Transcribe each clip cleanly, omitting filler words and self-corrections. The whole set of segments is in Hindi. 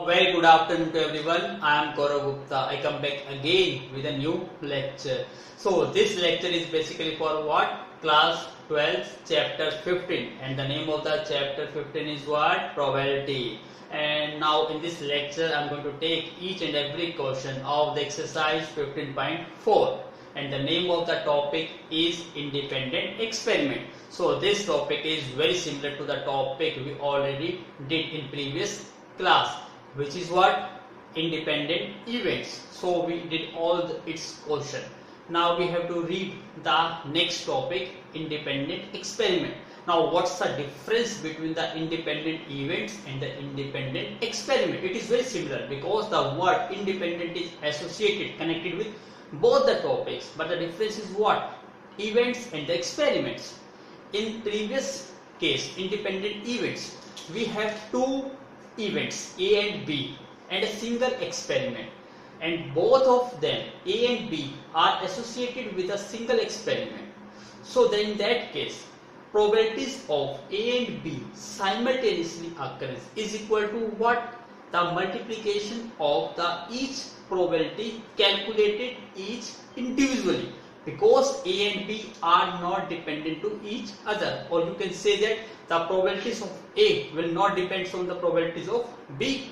Very good afternoon to everyone. I am Gaurav Gupta. I come back again with a new lecture. So this lecture is basically for what? Class 12 chapter 15, and the name of the chapter 15 is what? Probability. And now in this lecture I am going to take each and every question of the exercise 15.4, and the name of the topic is independent experiment. So this topic is very similar to the topic we already did in previous class, which is what? Independent events. So we did all its question. Now we have to read the next topic, independent experiment. Now what's the difference between the independent events and the independent experiment? It is very similar because the word independent is associated, connected with both the topics, but the difference is what? Events and the experiments. In previous case, independent events, we have two events A and B and a single experiment, and both of them A and B are associated with a single experiment. So then in that case, probabilities of A and B simultaneously occurrence is equal to what? The multiplication of the each probability calculated each individually, because A and B are not dependent to each other, or you can say that the probabilities of A will not depend on the probabilities of B.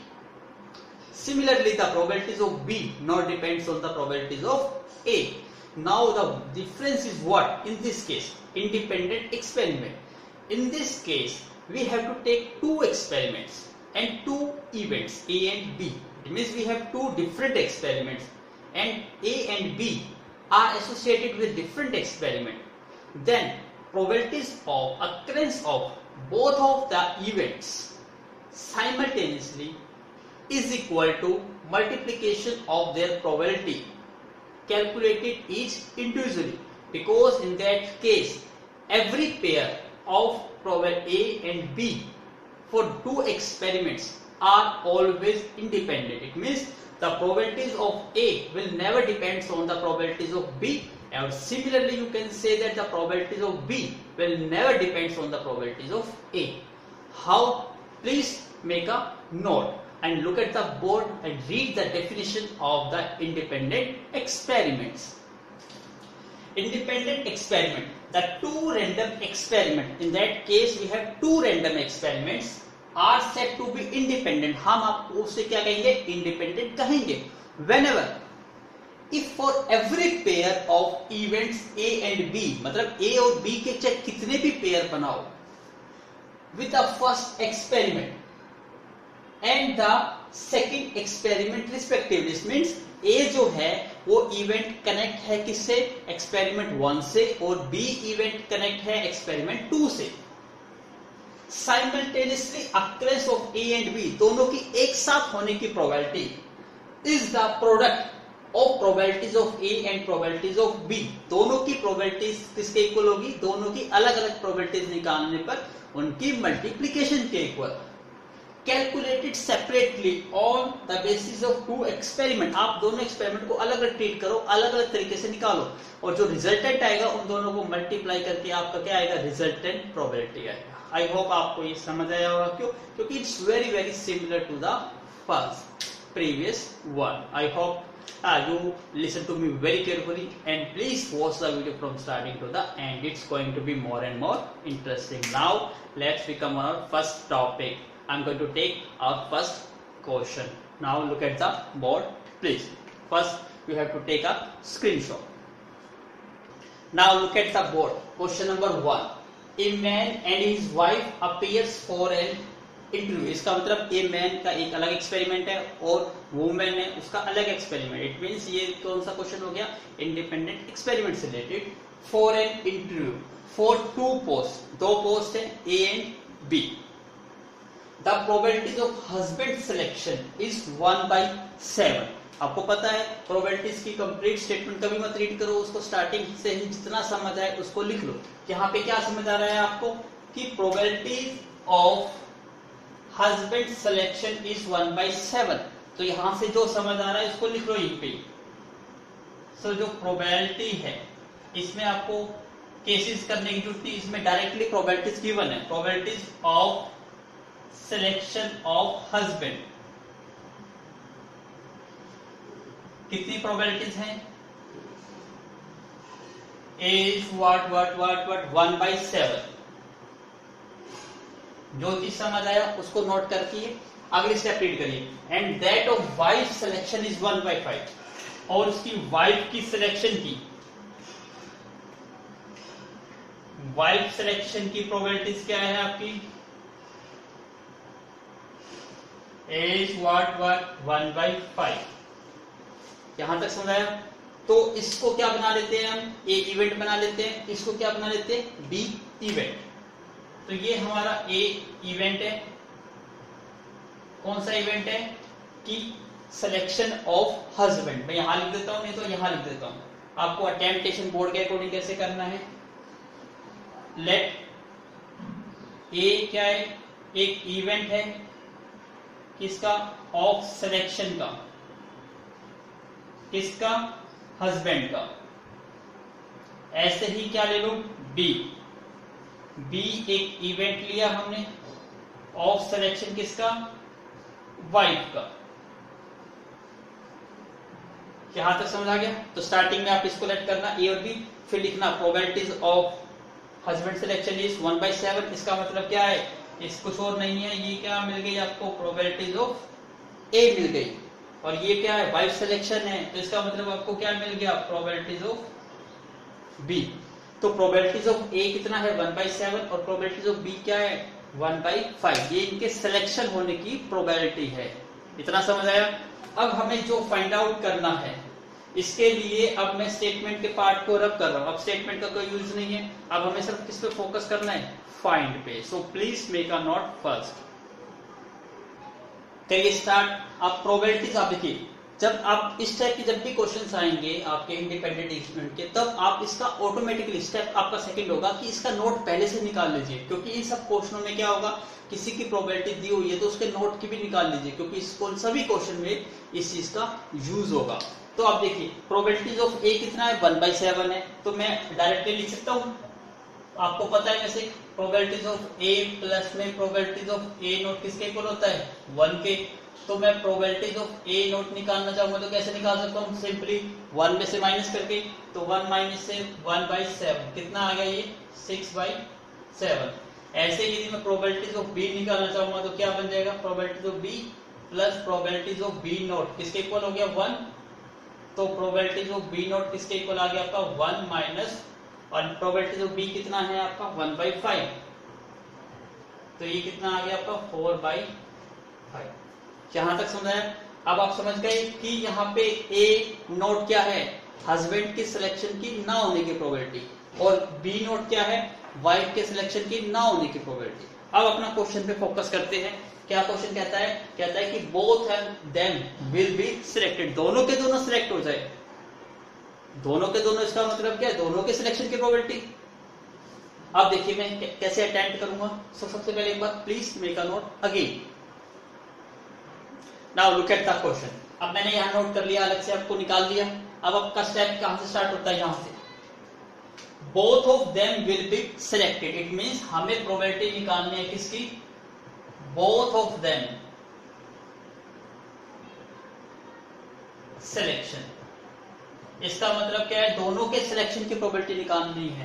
Similarly, the probabilities of B not depends on the probabilities of A. Now the difference is what? In this case, independent experiment. In this case, we have to take two experiments and two events A and B. It means we have two different experiments, and A and B are associated with different experiment. Then probabilities of occurrence of both of the events simultaneously is equal to multiplication of their probability calculated each individually, because in that case every pair of probability A and B for two experiments are always independent. It means the probabilities of A will never depend on the probabilities of B, and similarly you can say that the probabilities of B will never depend on the probabilities of A. How? Please make a note and look at the board and read the definition of the independent experiments. Independent experiment, the two random experiment. In that case we have two random experiments are said to be independent. हम आपको उससे क्या कहेंगे? Independent कहेंगे. Whenever, if for every pair of events A and B, मतलब A और B के चाहे कितने भी पेयर बनाओ, with the first experiment and the second experiment respectively, this means A जो है वो इवेंट कनेक्ट है किससे? एक्सपेरिमेंट 1 से, और B इवेंट कनेक्ट है एक्सपेरिमेंट 2 से. Simultaneously occurrence of A and B, दोनों की एक साथ होने की probability is the product of probabilities of A and probabilities of B. दोनों की प्रोबेबिलिटीज किसके इक्वल होगी? दोनों की अलग अलग प्रोबेबिलिटीज निकालने पर उनकी मल्टीप्लीकेशन के equal. Calculated separately on the basis of two experiment. आप दोनों एक्सपेरिमेंट को अलग अलग ट्रीट करो, अलग अलग तरीके से निकालो, और जो रिजल्टेंट आएगा उन दोनों को मल्टीप्लाई करके आपका क्या आएगा? रिजल्टेंट प्रोबेबिलिटी आएगा. आई होप आपको ये समझ आया होगा. क्यों? क्योंकि it's very very similar to the first previous one. I hope you listen to me very carefully and please watch the video from starting to the end. It's going to be more and more interesting. Now let's become our first topic. I'm going to take our first question. Now look at the board please. First you have to take a screenshot. Now look at the board. Question number 1. A man and his wife appears for an interview. इसका मतलब ए मैन का एक अलग एक्सपेरिमेंट है और वुमेन है उसका अलग एक्सपेरिमेंट. इट मींस ये कौन सा क्वेश्चन हो गया? इंडिपेंडेंट एक्सपेरिमेंट से related. For an interview for two post, दो पोस्ट है A and B. The probabilities of husband selection is 1/7. आपको पता है प्रोबेबिलिटीज की कंप्लीट स्टेटमेंट कभी मत रीड करो, उसको स्टार्टिंग से ही जितना समझ आए उसको लिख लो. यहाँ पे क्या समझ आ रहा है आपको कि probabilities of husband selection is 1/7. तो यहां से जो समझ आ रहा है इसको लिख लो यहीं पे. सो जो प्रोबेबिलिटी है इसमें आपको केसेस करने की जरूरत नहीं, इसमें डायरेक्टली प्रोबेबिलिटीज गिवन है. Probabilities of selection of husband कितनी प्रोबेबिलिटीज हैं? Is what 1/7। जो चीज समझ आया उसको नोट करके अगले स्टेप रीड करिए। And that of wife selection is 1/5, और उसकी वाइफ की सिलेक्शन की प्रोबेबिलिटीज क्या है आपकी? Is what 1/5। यहां तक समझ आया? तो इसको क्या बना लेते हैं हम? ए इवेंट बना लेते हैं। इसको क्या बना लेते हैं? B event. तो ये हमारा ए इवेंट है। कौन सा इवेंट है? कि सिलेक्शन ऑफ हस्बैंड। मैं यहां लिख देता हूं, नहीं तो यहां लिख देता हूं। आपको अटेम्प्टेशन बोर्ड के अकॉर्डिंग कैसे करना है? लेट ए क्या है? एक इवेंट है किसका? ऑफ सिलेक्शन का। किसका? हस्बैंड का। ऐसे ही क्या ले लो? बी एक इवेंट लिया हमने ऑफ सिलेक्शन किसका? वाइफ का। यहां तक समझ आ गया? तो स्टार्टिंग में आप इसको लेट करना ए और बी, फिर लिखना probabilities of husband selection is 1/7। इसका मतलब क्या है? इस कुछ और नहीं है, ये क्या मिल गई आपको? प्रोबेबिलिटीज ऑफ ए मिल गई। और ये क्या है? वाइफ सिलेक्शन है, तो इसका मतलब आपको क्या मिल गया? Probabilities of B. तो प्रोबेबिलिटीज ऑफ ए कितना है? 1/7, और प्रोबेबिलिटीज ऑफ बी क्या है? 1/5। ये इनके सिलेक्शन होने की प्रोबेबिलिटी है। इतना समझ आया? अब हमें जो फाइंड आउट करना है, इसके लिए अब मैं स्टेटमेंट के पार्ट को रब कर रहा हूं। अब स्टेटमेंट का कोई यूज नहीं है, अब हमें सिर्फ किस पे फोकस करना है? फाइंड पे। So please make a note first. करिए स्टार्ट। आप प्रोबेबिलिटीज आप देखिए, जब आप इस टाइप के जब भी क्वेश्चंस आएंगे आपके इंडिपेंडेंट एक्सपेरिमेंट के, तब आप इसका ऑटोमेटिकली स्टेप आपका सेकंड होगा कि इसका नोट पहले से निकाल लीजिए। क्योंकि इन सब क्वेश्चनों में क्या होगा? किसी की प्रोबेबिलिटी दी हुई है तो उसके नोट की भी निकाल लीजिए, क्योंकि सभी क्वेश्चन में इस चीज का यूज होगा। तो आप देखिए प्रोबेबिलिटीज ऑफ ए कितना है? 1/7 है। तो मैं डायरेक्टली लिख सकता हूं। आपको पता है वैसे प्रोबेबिलिटीज ऑफ ए प्लस में प्रोबेबिलिटीज ऑफ ए नोट किसके इक्वल होता है? 1 के। तो मैं प्रोबेबिलिटीज ऑफ ए नोट निकालना चाहूंगा तो कैसे निकाल सकता हूँ? सिंपली 1 में से माइनस करके। तो 1 माइनस से 1/7 कितना आ गया? ये 6/7। ऐसे यदि मैं प्रोबेबिलिटीज ऑफ बी निकालना चाहूंगा तो क्या बन जाएगा? Probabilities of B plus probabilities of B not किसके इक्वल हो गया? 1। तो प्रोबेबिलिटीज ऑफ बी नोट किसके इक्वल आ गया आपका? 1 माइनस, और प्रोबेबिलिटीज ऑफ बी कितना है आपका? 1/5। तो ये कितना आ गया आपका? 4/5। यहां तक समझ आया? अब आप समझ गए कि यहाँ पे ए नोट क्या है? हस्बैंड की सिलेक्शन की ना होने की प्रोबेबिलिटी, और बी नोट क्या है? वाइफ के सिलेक्शन की ना होने की प्रोबेबिलिटी। अब अपना क्वेश्चन पे फोकस करते हैं। क्या क्वेश्चन कहता है? कहता है कि both them will be selected. दोनों के दोनों सिलेक्ट हो जाए। दोनों के दोनों, इसका मतलब क्या है? दोनों के सिलेक्शन की प्रोबेबिलिटी। अब देखिए मैं कैसे अटेम्प्ट करूंगा। सबसे पहले एक बार please make a note again. Now look at the question. अब मैंने यहां नोट कर लिया, अलग से आपको निकाल लिया। अब आपका स्टेप कहां से स्टार्ट होता है? यहां से। Both of them will be selected. It means हमें प्रोबेबिलिटी निकालनी है किसकी? Both of them selection. इसका मतलब क्या है? दोनों के सिलेक्शन की प्रोबेबिलिटी निकालनी है।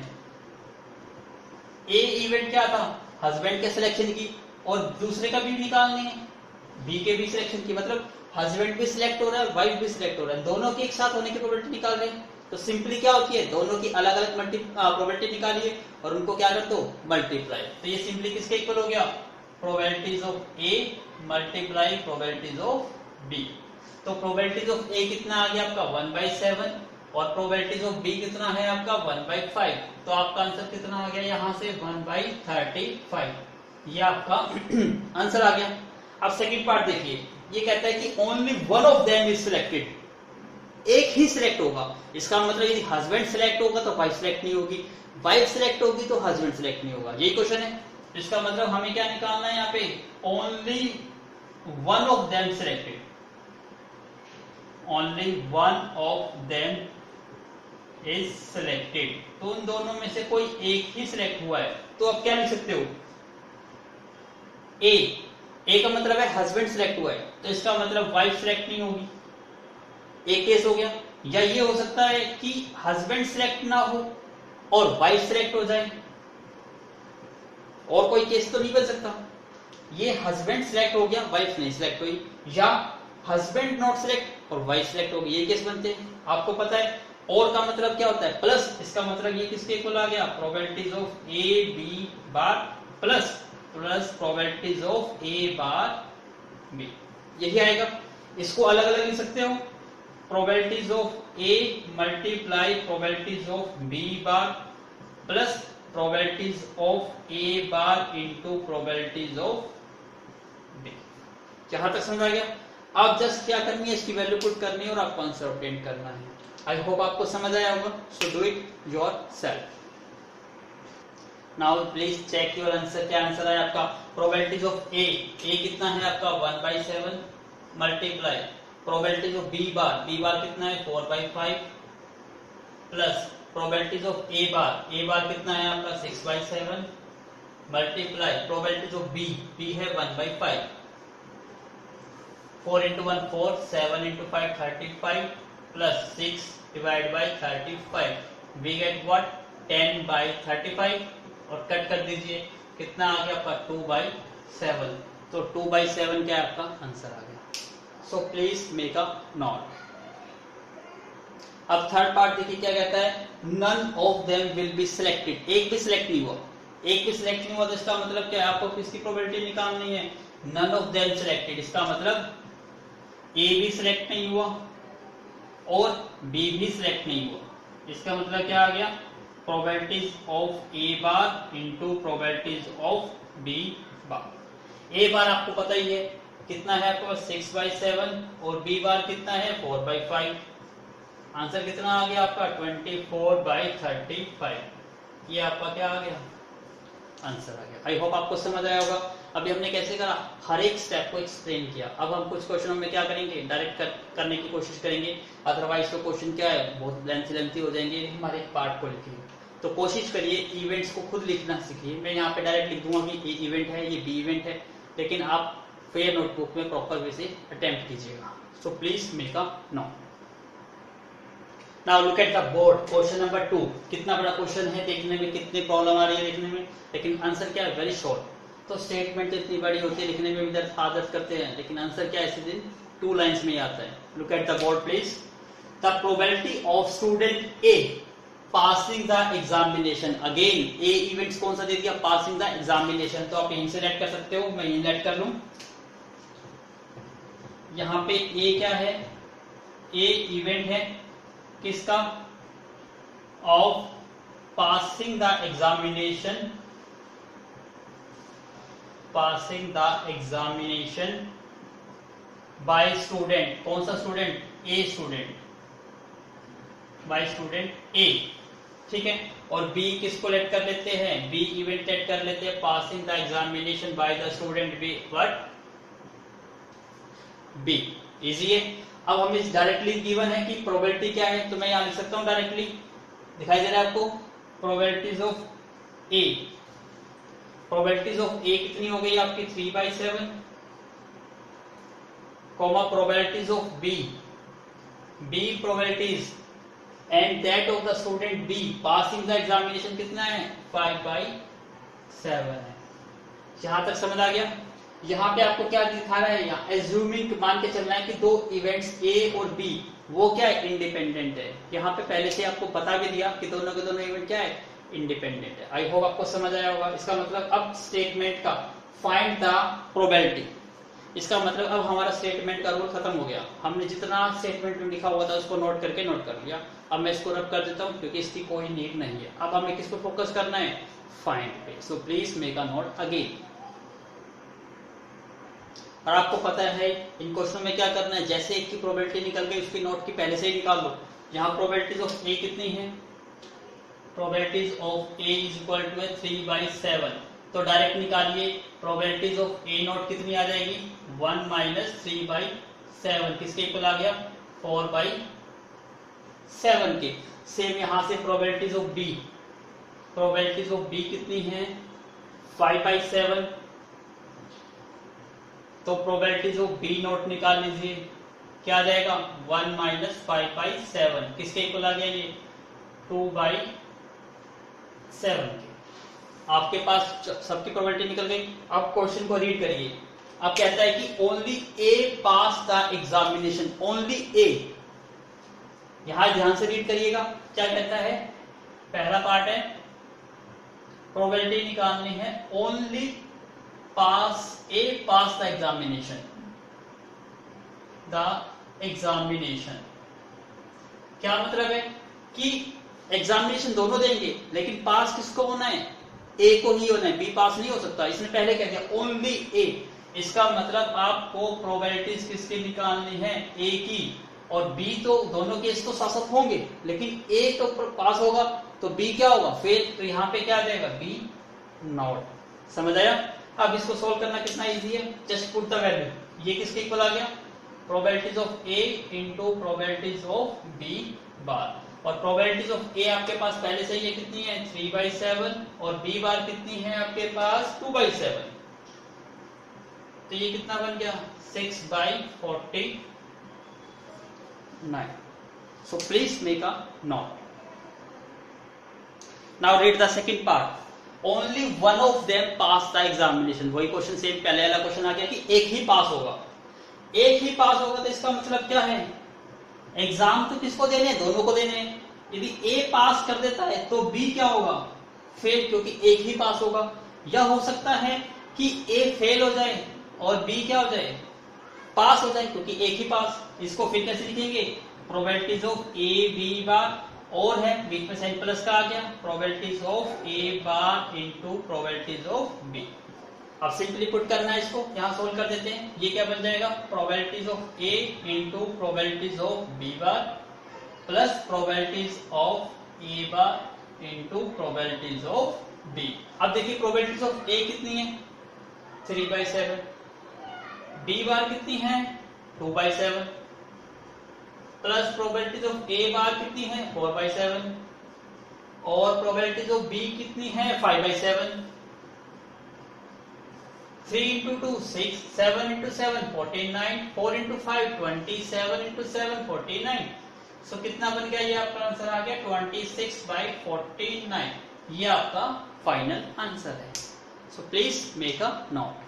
ए इवेंट क्या था? हस्बैंड के सिलेक्शन की, और दूसरे का भी निकालनी है, बी के भी सिलेक्शन की। मतलब हस्बैंड भी सिलेक्ट हो रहा है, वाइफ भी सिलेक्ट हो रहा है, दोनों के एक साथ होने की प्रोबेबिलिटी निकाल रहे हैं। तो सिंपली क्या होती है? दोनों की अलग अलग प्रोबेबिलिटी निकालिए और उनको क्या कर दो? मल्टीप्लाई। तो ये सिंपली किसके इक्वल हो गया? Probabilities of A multiply probabilities of B. तो प्रोबेबिलिटीज ऑफ ए कितना आ गया आपका? 1/7, और प्रोबेबिलिटीज ऑफ बी कितना है आपका? 1/5। तो आपका आंसर कितना आ गया? यहां से 1/35। ये आपका आंसर आ गया। अब सेकंड पार्ट देखिए, ये कहता है कि only one of them is selected. एक ही सिलेक्ट होगा। इसका मतलब यदि हस्बैंड सिलेक्ट होगा तो वाइफ सिलेक्ट नहीं होगी, वाइफ सिलेक्ट होगी तो हस्बैंड सिलेक्ट नहीं होगा। यही क्वेश्चन है। इसका मतलब हमें क्या निकालना है यहाँ पे? Only one of them selected. Only one of them is selected. तो उन दोनों में से कोई एक ही सिलेक्ट हुआ है। तो अब क्या लिख सकते हो? ए का मतलब है हस्बैंड सिलेक्ट हुआ है, तो इसका मतलब वाइफ सिलेक्ट नहीं होगी। एक केस हो गया। या ये हो सकता है कि हस्बैंड सिलेक्ट ना हो और वाइफ सिलेक्ट हो जाए, और कोई केस तो नहीं बन सकता। ये हस्बैंड सिलेक्ट हो गया, वाइफ नहीं सिलेक्ट हुई, या हस्बैंड नॉट सिलेक्ट और वाइफ सिलेक्ट हो गई, ये केस बनते हैं। आपको पता है और का मतलब क्या होता है, प्लस। इसका मतलब ये किसके इक्वल आ गया, probabilities of A B bar plus probabilities of A bar B, यही आएगा। इसको अलग अलग लिख सकते हो, probabilities of A multiply probabilities of B bar plus probabilities of A bar into probabilities of B. यहां तक समझ आ गया। आप जस्ट क्या करनी है, इसकी वैल्यू पुट करनी है और आपको आंसर ऑब्टेन करना है। आई होप आपको समझ आया होगा, so do it yourself. Now please check your answer. क्या आंसर है आपका, प्रोबेबिलिटीज ऑफ ए कितना है आपका 1/7 multiply probabilities of B bar कितना है 4/5 plus probabilities of A bar कितना है आपका 6/7 मल्टीप्लाई प्रोबेबिलिटीज ऑफ बी है 1/5, 4 into 1 4, 7 into 5 35 plus 6 divided by 35, we get what 10/35 और कट कर दीजिए, कितना आ गया आपका 2/7, तो 2/7 क्या आपका आंसर आ गया। So please make a note. अब थर्ड पार्ट देखिए क्या कहता है, none of them will be selected, एक भी सिलेक्ट नहीं हुआ, तो इसका मतलब क्या है, आपको किसकी प्रोबेबिलिटी निकालनी है, नन ऑफ देम सिलेक्टेड। इसका मतलब ए भी सिलेक्ट नहीं हुआ और बी भी सिलेक्ट नहीं हुआ। इसका मतलब क्या आ गया, probabilities of A bar into probabilities of B bar. A bar आपको पता ही है कितना है आपको 6/7 और बी बार कितना है 4/5। आंसर कितना आ गया आपका 24/35। ये आपका क्या आ गया, आंसर आ गया। आई होप आपको समझ आया होगा। अभी हमने कैसे करा, हर एक स्टेप को एक्सप्लेन किया। अब हम कुछ क्वेश्चनों में क्या करेंगे, डायरेक्ट करने की कोशिश करेंगे, अदरवाइज तो क्वेश्चन क्या है बहुत लेंथी हो जाएंगे, हमारे पार्ट को लिखिए। तो कोशिश करिए इवेंट्स को खुद लिखना सीखिए। मैं यहाँ पे डायरेक्ट लिख दूंगा कि ए इवेंट है, ये बी इवेंट है, लेकिन आप फेयर नोटबुक में प्रॉपर वे से अटेम्प्ट कीजिएगा। So please make a note. Now look at the board, question number 2। कितना बड़ा क्वेश्चन है, देखने में कितनी प्रॉब्लम आ रही है देखने में, लेकिन आंसर क्या है, वेरी शॉर्ट। तो स्टेटमेंट इतनी बड़ी होती है, लिखने में भी दर्द करते हैं, लेकिन आंसर क्या है, इसी दिन 2 लाइंस में ही आता है। Look at the board please. The probability of student A passing the examination, again A events कौन सा दे दिया, पासिंग द एग्जामिनेशन, तो आप यहीं से लेट कर सकते हो, मैं यहीं लेट कर लूं। यहां पे ए क्या है, ए इवेंट है किसका, of passing the examination, by student, कौन सा student, A student, by student A, ठीक है। और बी किसको लेट कर लेते हैं, बी इवेंट लेट कर लेते हैं, passing the examination by the student B, what, B. Easy है। अब हमें डायरेक्टली गिवन है कि प्रोबेबिलिटी क्या है, तो मैं यहां लिख सकता हूं डायरेक्टली, दिखाई दे रहा है आपको, probabilities of A, probabilities of A कितनी हो गई आपकी 3/7, comma probabilities of B probabilities and that of the student B passing the examination कितना है 5/7 है। यहां तक समझ आ गया। यहाँ पे आपको क्या दिखा रहा है, यहाँ एज्यूमिंग मान के चलना है कि दो इवेंट्स ए और बी वो क्या है, इंडिपेंडेंट है। यहाँ पे पहले से आपको बता भी दिया कि दोनों के दोनों इवेंट क्या है, इंडिपेंडेंट है। आई होप आपको समझ आया होगा। इसका मतलब अब स्टेटमेंट का फाइंड द प्रोबेबिलिटी, इसका मतलब अब हमारा स्टेटमेंट का रोल खत्म हो गया। हमने जितना स्टेटमेंट में लिखा हुआ था उसको नोट कर लिया। अब मैं इसको रब कर देता हूँ क्योंकि इसकी कोई नीड नहीं है। अब हमें किस पे फोकस करना है, फाइंड पे। So please make a note again. और आपको पता है इन क्वेश्चन में क्या करना है, जैसे एक की प्रोबेबिलिटी निकल गई उसकी नोट की पहले से ही निकाल लो। यहाँ प्रोबेबिलिटीज ऑफ ए कितनी है, probabilities of A is equal to 3/7, तो डायरेक्ट निकालिए। प्रोबेबिलिटीज ऑफ ए नोट कितनी आ जाएगी 1 - 3/7, किसके इक्वल आ गया 4/7 के। सेम यहां से probabilities of B, probabilities of B कितनी है 5/7, तो प्रोबेबिलिटीज ऑफ बी नोट निकाल लीजिए क्या आ जाएगा 1 माइनस 5/7 किसके इक्वल आ गया ये 2/7 के। आपके पास सबकी प्रोबेबिलिटी निकल गई। अब क्वेश्चन को रीड करिए। अब कहता है कि only A pass the examination, only A. यहां ध्यान से रीड करिएगा क्या कहता है। पहला पार्ट है प्रोबेबिलिटी निकालनी है, only pass A pass the examination, the examination. क्या मतलब है कि एग्जामिनेशन दोनों देंगे लेकिन पास किसको होना है, ए को ही होना है, बी पास नहीं हो सकता। इसने पहले क्या किया ओनली ए, इसका मतलब आपको प्रोबेबिलिटीज किसकी निकालनी है, ए की, और बी तो दोनों केस तो साथ साथ होंगे लेकिन ए तो पास होगा तो बी क्या होगा फेल। तो यहाँ पे क्या आ जाएगा बी नॉट। समझ आया। अब इसको सोल्व करना कितना इजी है, जस्ट पुट द वैल्यू। ये किसके इक्वल आ गया, probabilities of A into probabilities of B bar. और प्रोबेबिलिटीज ऑफ ए आपके पास पहले से ये कितनी है 3/7 और बी बार कितनी है आपके पास 2/7। तो ये कितना बन गया 6/49। So please make a note. Now read the second part. Only one of them passed the examination. वही क्वेश्चन सेम पहले वाला क्वेश्चन आ गया कि एक ही पास होगा। एक ही पास होगा तो इसका मतलब क्या है, एग्जाम तो किसको देने हैं, दोनों को देने हैं। यदि ए पास कर देता है तो बी क्या होगा फेल, क्योंकि एक ही पास होगा। या हो सकता है कि ए फेल हो जाए और बी क्या हो जाए पास हो जाए, क्योंकि एक ही पास। इसको फिर कैसे लिखेंगे, probabilities of A B bar, और है बीच में साइन प्लस का आ गया, probabilities of A bar into probabilities of B. अब सिंपली पुट करना है इसको, यहां सोल्व कर देते हैं। ये क्या बन जाएगा, probabilities of A into probabilities of B bar plus probabilities of A bar into probabilities of B. अब देखिए प्रोबेबिलिटीज ऑफ ए कितनी है 3/7, बी बार कितनी है 2/7, plus probabilities of A bar कितनी है 4/7, और प्रोबेबिलिटीज ऑफ बी कितनी है 5/7। 3 into 2 6, 7 into 7 49, 4 into 5 20, 7 into 7 49। सो कितना बन गया, ये आपका आंसर आ गया 26/49। ये आपका फाइनल आंसर है। So please make a note.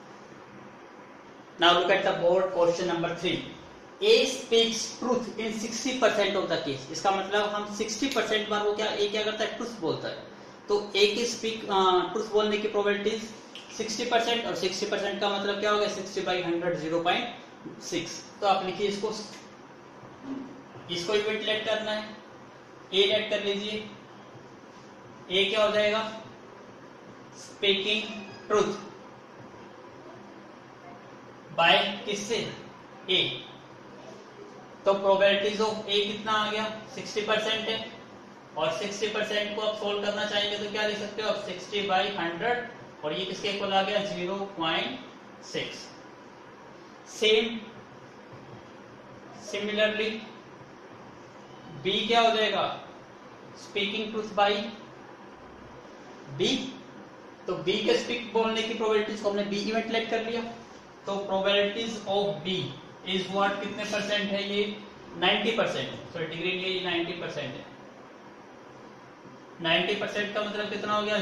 Now look at the board question number 3. A speaks truth in 60% of the case. इसका मतलब हम 60% बार वो क्या ए क्या करता है ट्रूथ बोलता है। तो ए की ट्रूथ बोलने की प्रोबेबिलिटीज 60% और 60% का मतलब क्या हो गया 60/100 0.6। तो आप लिखिए इसको इवेंट लेट करना है, ए लेट कर लीजिए। ए क्या हो जाएगा स्पीकिंग ट्रूथ बाय किससे ए। तो प्रोबेबिलिटीज ऑफ ए कितना आ गया 60% है, और 60% को आप सोल्व करना चाहेंगे तो क्या लिख सकते हो आप 60/100, और ये किसके इक्वल आ गया 0.6। सिमिलरली बी क्या हो जाएगा स्पीकिंग ट्रूथ बाय बी। तो बी के स्पीक बोलने की प्रोबेबिलिटीज को हमने बी इवेंट लेट कर लिया। तो probabilities of B is what, कितने परसेंट है ये 90%। सो डिग्री ये 90% है। 90% का मतलब कितना हो गया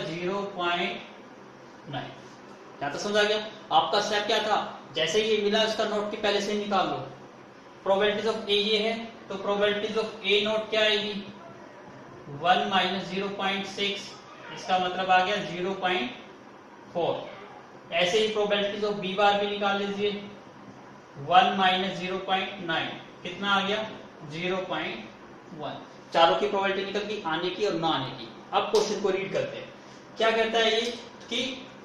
0.9। क्या तो समझ आ गया। आपका स्टेप क्या था, जैसे ये मिला इसका नोट की पहले से निकाल लो। प्रोबेबिलिटीज ऑफ ए ये है तो प्रोबेबिलिटीज ऑफ ए नोट क्या आएगी 1 माइनस 0.6, इसका मतलब आ गया 0.4। ऐसे ही प्रोबेबिलिटीज ऑफ बी बार भी निकाल लीजिए 1 माइनस 0.9, कितना आ गया 0.1। चारों की प्रोबेबिलिटी निकल गई आने की और ना आने की। अब क्वेश्चन को रीड करते हैं। क्या कहता है ये कि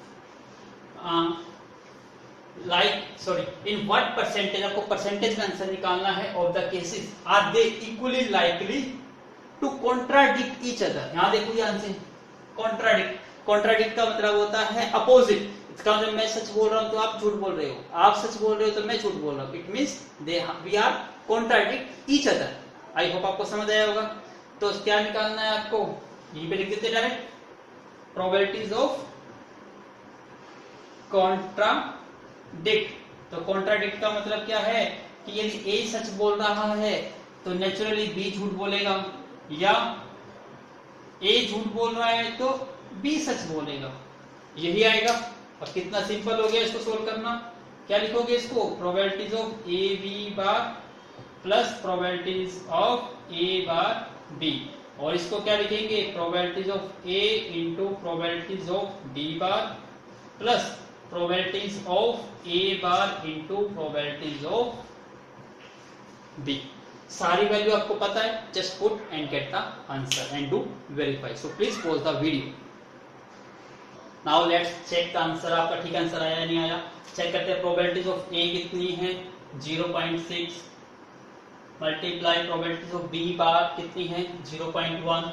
इन व्हाट परसेंटेज, आपको परसेंटेज का आंसर निकालना है of the cases are they equally likely to contradict each other. यहां देखो ध्यान से, कॉन्ट्राडिक्ट का मतलब होता है अपोजिट। इसका मतलब मैं सच बोल रहा हूं तो आप झूठ बोल रहे हो, आप सच बोल रहे हो तो मैं झूठ बोल रहा हूं। It means we are contradict each other. I hope आपको समझ आया होगा। तो क्या निकालना है आपको, यहीं पे लिख देते डायरेक्ट प्रोबेबिलिटीज ऑफ कॉन्ट्राडिक्ट। तो कॉन्ट्राडिक्ट का मतलब क्या है कि यदि ए सच बोल रहा है तो नेचुरली बी झूठ बोलेगा, या ए झूठ बोल रहा है तो बी सच बोलेगा, यही आएगा। और कितना सिंपल हो गया इसको सोल्व करना। क्या लिखोगे इसको, probabilities of A B bar plus probabilities of A bar B, और इसको क्या लिखेंगे, probabilities of A into probabilities of B bar plus probabilities of A bar into probabilities of B. सारी वैल्यू आपको पता है, just put and get the answer and do verify. So please pause the video. Now let's check the answer. आपका ठीक आंसर आया या नहीं आया, चेक करते हैं। प्रोबेबिलिटीज ऑफ ए कितनी है, 0.6 multiply probabilities of B bar कितनी है, 0.1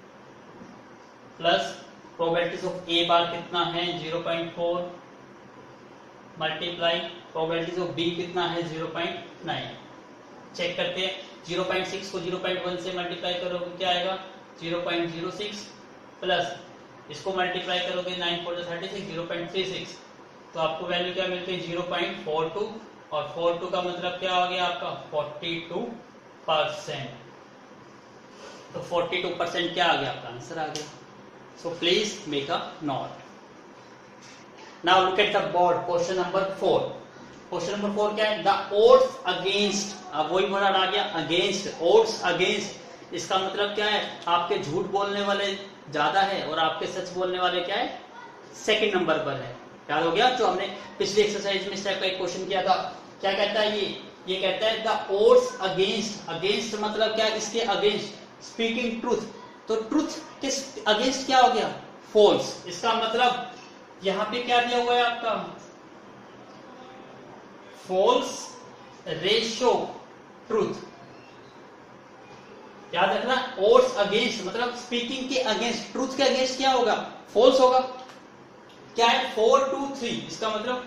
plus probabilities of A bar कितना है, 0.4 मल्टीप्लाई प्रोबेबिलिटीज ऑफ बी कितना है, 0.9। चेक करते हैं, 0.6 को 0.1 से मल्टीप्लाई करोगे क्या आएगा, 0.06 प्लस इसको मल्टीप्लाई करोगे 9 4 36, 0.36, तो आपको वैल्यू क्या मिलती है, 0.42, और 42 का मतलब क्या हो गया आपका 42%। तो 42% क्या आ गया, आपका आंसर आ गया। So please make a note. Now look at the board, question number 4। Question number 4 क्या है, द ओड्स अगेंस्ट, अब वही वर्ड आ गया अगेंस्ट, ओड्स अगेंस्ट, इसका मतलब क्या है, आपके झूठ बोलने वाले ज्यादा है और आपके सच बोलने वाले क्या है, सेकंड नंबर पर है। याद हो गया जो हमने पिछली एक्सरसाइज में इस टाइप का एक क्वेश्चन किया था। क्या कहता है ये कहता है द ओड्स अगेंस्ट, अगेंस्ट मतलब क्या है, किसके अगेंस्ट, स्पीकिंग ट्रूथ, तो ट्रूथ के अगेंस्ट क्या हो गया, फॉल्स। इसका मतलब यहां पे क्या दिया हुआ है आपका, फॉल्स रेशो ट्रूथ। याद रखना, ओड्स अगेंस्ट मतलब स्पीकिंग के अगेंस्ट, ट्रूथ के अगेंस्ट क्या होगा, फॉल्स होगा। क्या है, 4:3, इसका मतलब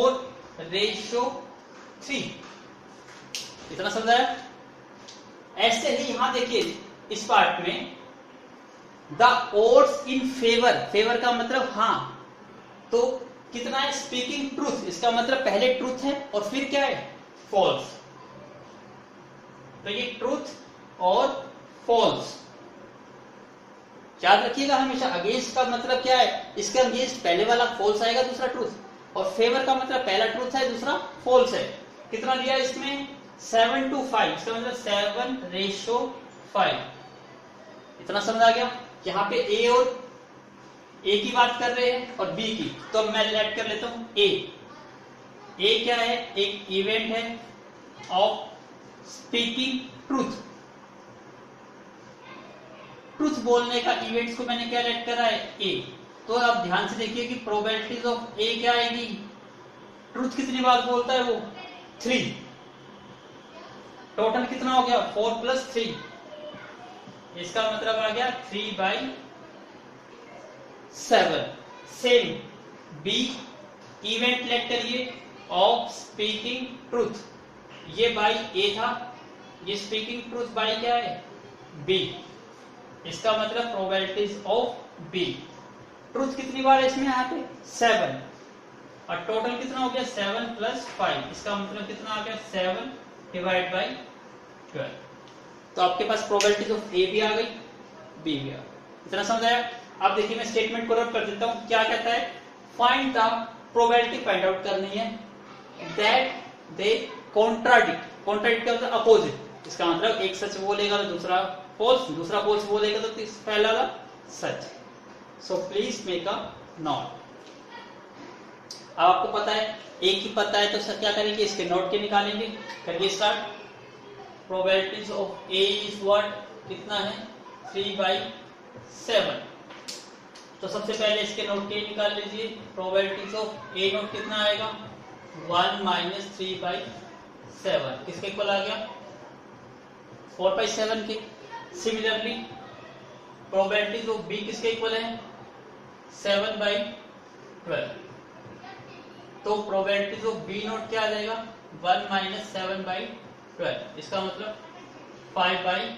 4:3। इतना समझाया। ऐसे ही यहां देखिए इस पार्ट में, the odds in favour, favour का मतलब हाँ, तो कितना है, स्पीकिंग ट्रूथ, इसका मतलब पहले ट्रूथ है और फिर क्या है, फॉल्स। तो ये ट्रूथ और फॉल्स याद रखिएगा हमेशा। अगेंस्ट का मतलब क्या है, इसके अगेंस्ट पहले वाला फॉल्स आएगा, दूसरा ट्रूथ, और फेवर का मतलब पहला ट्रूथ है, दूसरा फॉल्स है। कितना दिया इसमें, 7:5, इसका मतलब 7:5। इतना समझ आ गया। यहाँ पे ए और ए की बात कर रहे हैं और बी की, तो मैं ऐड कर लेता हूं ए क्या है, एक इवेंट है ऑफ स्पीकिंग ट्रूथ, ट्रूथ बोलने का इवेंट्स को मैंने क्या ऐड करा है, ए। तो अब ध्यान से देखिए कि प्रोबेबिलिटीज ऑफ ए क्या आएगी, ट्रूथ कितनी बार बोलता है वो, 3। टोटल कितना हो गया, 4 + 3, इसका मतलब आ गया 3/7। सेम बी इवेंट लेट करिए ऑफ स्पीकिंग ट्रूथ, ये बाई ए था, ये स्पीकिंग ट्रूथ बाई क्या है, बी, इसका मतलब प्रोबेबिलिटीज ऑफ बी। ट्रूथ कितनी बार है इसमें, यहाँ पे 7, और टोटल कितना हो गया 7 + 5, इसका मतलब कितना आ गया 7/12। तो आपके पास प्रोबेबिलिटीज ऑफ ए भी आ गई, बी भी आ गई। इतना समझ आया। अब देखिए मैं स्टेटमेंट को रब कर देता हूं। क्या कहता है, find the probability find out करनी है दैट दे कॉन्ट्राडिक्ट, कॉन्ट्राडिक्ट का मतलब अपोजिट, इसका मतलब एक सच बोलेगा तो दूसरा फॉल्स, दूसरा फॉल्स बोलेगा तो पहला वाला सच। So please make a note. अब आपको पता है, एक ही पता है तो सर क्या करेंगे, इसके नोट के निकालेंगे। करिए start. Probabilities of A is what, कितना है 3/7। तो सबसे पहले इसके नोट के निकाल लीजिए। प्रोबेबिलिटीज ऑफ ए नोट कितना आएगा, 1 - 3/7, किसके इक्वल आ गया, 4/7 के। सिमिलरली प्रोबेबिलिटीज ऑफ बी किसके इक्वल है, 7/12। तो प्रोबेबिलिटीज ऑफ बी नोट क्या आ जाएगा, 1 - 7/12, इसका मतलब 5/12।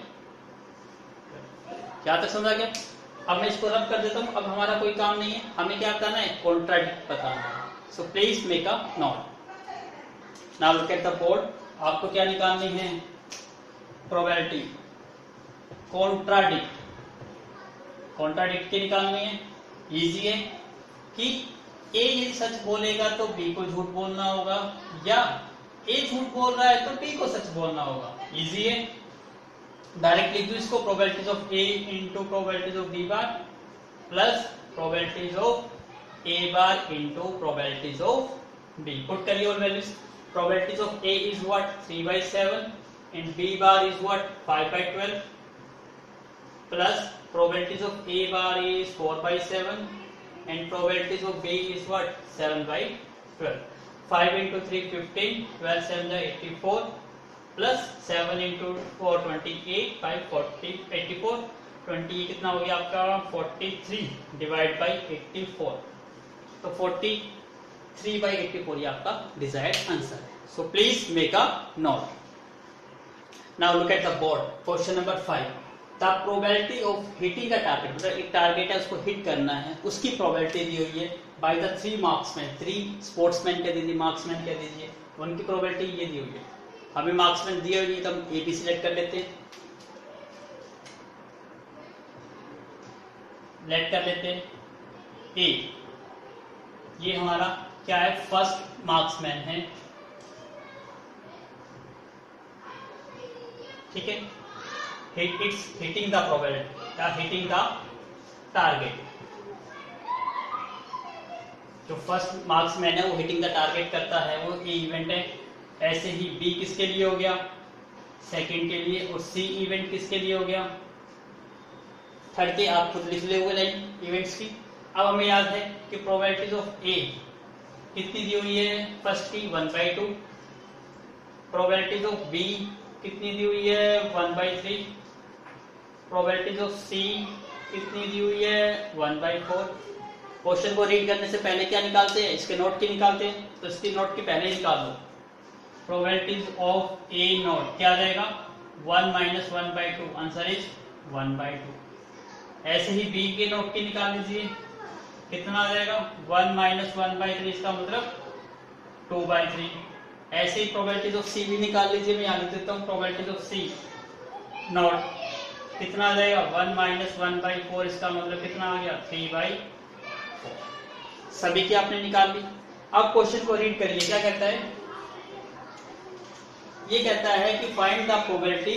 क्या तक समझ आ गया। अब मैं इसको रब कर देता हूं। अब हमारा कोई काम नहीं है, हमें क्या बताना है, कॉन्ट्राडिक्ट बताना है। So please make a note. Now look at the board. आपको क्या निकालनी है, प्रोबेबिलिटी कॉन्ट्राडिक्ट, कॉन्ट्राडिक्ट की निकालनी है। इजी है कि ए यदि सच बोलेगा तो बी को झूठ बोलना होगा, या ए झूठ बोल रहा है तो बी को सच बोलना होगा। इजी है, डायरेक्ट लिख दो इसको, probabilities of A into probabilities of B bar plus probabilities of A bar into probabilities of B. Put करिए all values. Probabilities of A is what 3/7 and b bar is what 5/12 plus probabilities of a bar is 4/7 and probabilities of b is what 7/12. 5 into 3 15, 12 7 84 plus 7 into 4 28, 5 40 84, 20 कितना हो गया आपका 43 डिवाइड बाई 84, तो 43/84 ये आपका डिजायर्ड आंसर है। So please make a note. Now look at the board. Question number 5. The probability of hitting a target, मतलब एक टारगेट है उसको हिट करना है, उसकी प्रोबेबिलिटी दी हुई है by the 3 marksmen, 3 स्पोर्ट्समैन कह दीजिए, मार्क्समैन कह दीजिए, उनकी प्रोबेबिलिटी ये दी हुई है। हमें मार्क्समैन दिए हुई है तो हम ए बी सिलेक्ट कर लेते हैं, लेट कर लेते हैं ए, ये हमारा क्या है, फर्स्ट मार्क्समैन है, ठीक है। इट्स हिटिंग द प्रोबेबिलिटी या हिटिंग द टारगेट, जो फर्स्ट मार्क्समैन है वो हिटिंग द टारगेट करता है, वो ए इवेंट है। ऐसे ही बी किसके लिए हो गया, सेकंड के लिए, और सी इवेंट किसके लिए हो गया, थर्ड के। आप खुद लिख ले हुए लाइन इवेंट्स की। अब हमें याद है कि प्रोबेबिलिटीज ऑफ ए कितनी दी हुई है, फर्स्ट की 1/2, प्रोबेबिलिटीज ऑफ बी कितनी दी हुई है 1/3, प्रोबेबिलिटीज ऑफ सी कितनी दी हुई है 1/4। क्वेश्चन को रीड करने से पहले क्या निकालते हैं, इसके नोट की निकालते हैं, तो इसकी नोट की पहले निकाल दो। प्रोबेबिलिटीज ऑफ ए नोट क्या आ जाएगा 1 - 1/2, आंसर इज 1/2। ऐसे ही बी के नोट की निकाल लीजिए, कितना आ जाएगा 1 - 1/3, इसका मतलब 2/3। ऐसे ही प्रोबेबिलिटीज ऑफ सी भी निकाल लीजिए, मैं यहाँ लिख देता हूँ प्रोबेबिलिटीज ऑफ सी नॉट कितना आ जाएगा 1 - 1/4, इसका मतलब कितना आ गया 3/4। सभी की आपने निकाल ली। अब क्वेश्चन को रीड करिए, क्या कहता है, ये कहता है कि find the probability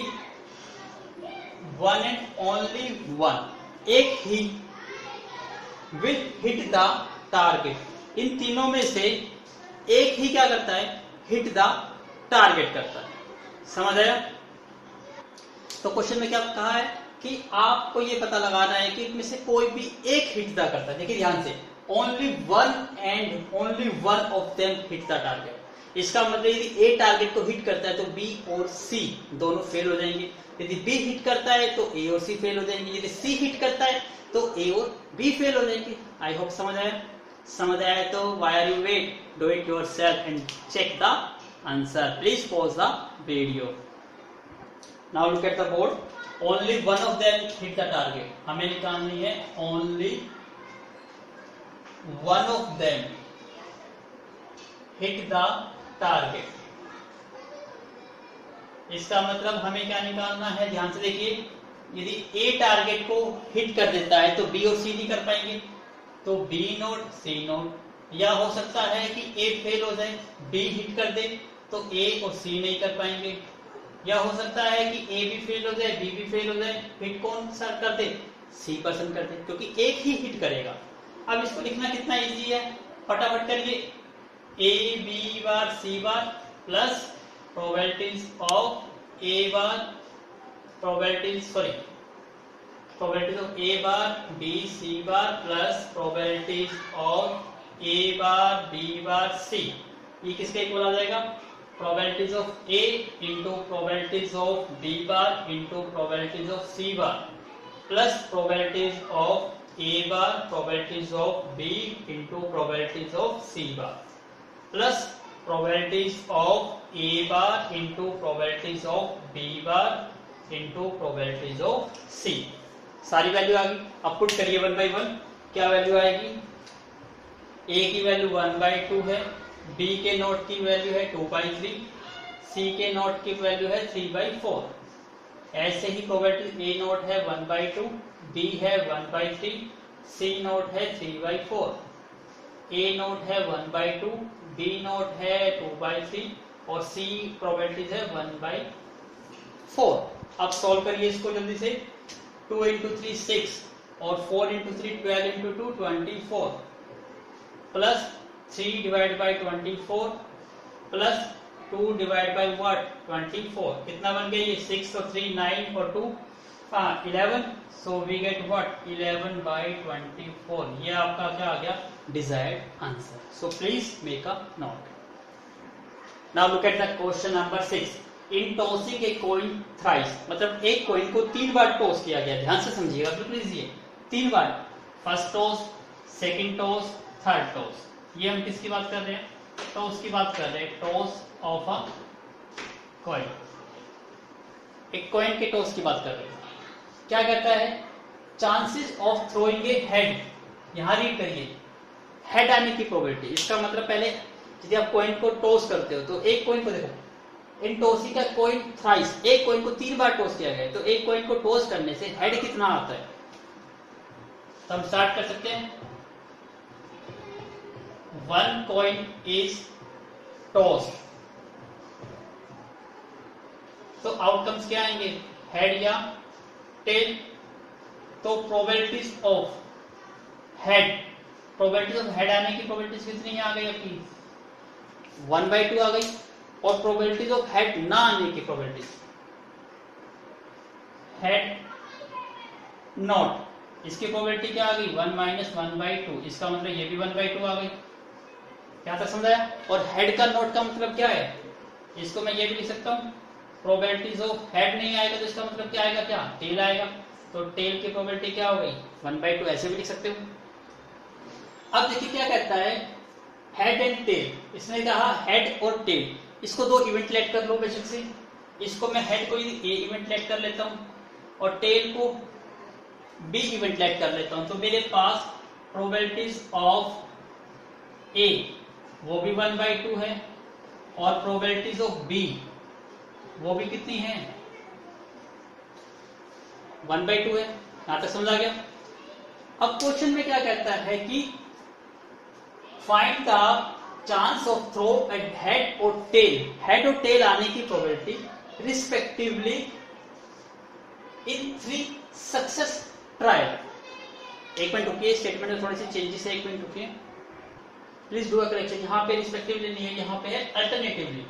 1 and only 1, एक ही विल हिट द टारगेट। इन तीनों में से एक ही क्या करता है, हिट द टारगेट करता है। समझ आया? तो क्वेश्चन में क्या कहा है कि आपको ये पता लगाना है कि इनमें से कोई भी एक हिट द करता है। देखिए ध्यान से, only one and only one of them hit the target. इसका मतलब यदि ए टारगेट को हिट करता है तो बी और सी दोनों फेल हो जाएंगे। यदि बी हिट करता है तो ए और सी फेल हो जाएंगे। यदि सी हिट करता है तो ए और बी फेल हो जाएंगे। आई होप समझ आया। समझ आया तो why are you wait? Do it yourself and check the answer. Please pause the video. Now look at the board. Only one of them hit the target. हमें निकालनी है only one of them hit the target. इसका मतलब हमें क्या निकालना है, ध्यान से देखिए। यदि ए टारगेट को हिट कर देता है तो बी और सी नहीं कर पाएंगे, तो बी नोट सी नोट, या हो सकता है कि ए फेल हो जाए, बी हिट कर दे तो ए और सी नहीं कर पाएंगे, या हो सकता है कि ए भी फेल हो जाए, बी भी फेल हो जाए, हिट कौन सा कर दे, सी पर्सन कर दे, क्योंकि एक ही हिट करेगा। अब इसको लिखना कितना इजी है, फटाफट करिए। A B bar C bar plus probabilities of A bar probabilities of A bar B C bar plus probabilities of A bar B bar C. ये किसके इक्वल आ जाएगा, probabilities of A into probabilities of B bar into probabilities of C bar plus probabilities of A bar probabilities of B into probabilities of C bar plus probabilities of A bar into probabilities of B bar into probabilities of C. सारी वैल्यू आ गई। अब पुट करिए 1 by 1। क्या वैल्यू आएगी, ए की वैल्यू 1/2 है, बी के नोट की वैल्यू है 2/3, सी के नॉट की वैल्यू है 3/4। ऐसे ही प्रोबेबिलिटी ए नॉट है 1/2, बी है 1/3, सी नॉट है 3/4, ए नॉट है 1/2, बी नॉट है 2/3 और सी प्रोबेबिलिटीज है 1/4। अब सॉल्व करिए इसको जल्दी से। 2 × 3 6 और 4 × 3 12 × 2 24 plus 3 divide by 24 plus 2 divide by what 24। कितना बन गया ये? 6 और 3 9 और 2 11। So we get what 11/24। ये आपका क्या आ गया? Desired answer. So please make a note. Now look at the question number 6। In tossing a coin thrice, मतलब एक कॉइन को 3 बार टॉस किया गया। ध्यान से समझिएगा बिल्कुल इजी है। 3 बार, first toss, second toss, third toss. ये हम किसकी बात कर रहे हैं? टॉस की बात कर रहे हैं। टॉस ऑफ अ कॉइन, एक कॉइन के टॉस की बात कर रहे हैं। क्या कहता है? Chances of throwing a head, यहां रीड करिए, हेड आने की प्रोबेबिलिटी। इसका मतलब पहले यदि आप कॉइन को टॉस करते हो तो एक कॉइन को देखो, इन टॉसिंग का कॉइन थ्राइस, एक कॉइन को 3 बार टॉस किया गया, तो एक कॉइन को टॉस करने से हेड कितना आता है? तो हम स्टार्ट कर सकते हैं। 1 कॉइन इज टॉस, तो आउटकम्स क्या आएंगे? हेड या टेल। तो probabilities of head, probabilities of head आने की प्रोबेबिलिटीज कितनी आ गई आपकी? 1/2 आ गई। और प्रोबेबिलिटीज ऑफ हेड ना आने की प्रोबेबिलिटीज, हेड नॉट, इसकी प्रोबेबिलिटी क्या आ गई? 1 - 1/2। इसका मतलब ये भी 1/2 आ गई। क्या तक समझाया? और हेड का नॉट का मतलब क्या है? इसको मैं ये भी लिख सकता हूं, प्रोबेबिलिटीज ऑफ हेड नहीं आएगा तो इसका मतलब क्या आएगा? क्या? टेल आएगा। तो टेल की प्रोबेबिलिटी क्या हो गई? 1/2। ऐसे भी लिख सकते हो। अब देखिए क्या कहता है, हेड एंड टेल। इसने कहा हेड और टेल, इसको 2 इवेंट लेट कर लो बेशक से। इसको मैं हेड को ए इवेंट लेट कर लेता हूं और टेल को बी इवेंट लेट कर लेता हूं। तो मेरे पास प्रोबेबिलिटीज ऑफ ए वो भी 1/2 है और प्रोबेबिलिटीज ऑफ बी वो भी कितनी है? 1/2 है। यहां तक समझ आ गया? अब क्वेश्चन में क्या कहता है कि find the chance of throw at head और टेल, हेड और टेल आने की probability respectively in 3 success trial. एक मिनट रुकिए, स्टेटमेंट में थोड़ी सी चेंजेस है, एक मिनट रुकिए प्लीज डू अ करेक्शन। यहां पे रिस्पेक्टिवली नहीं है, यहां पे है अल्टरनेटिवली।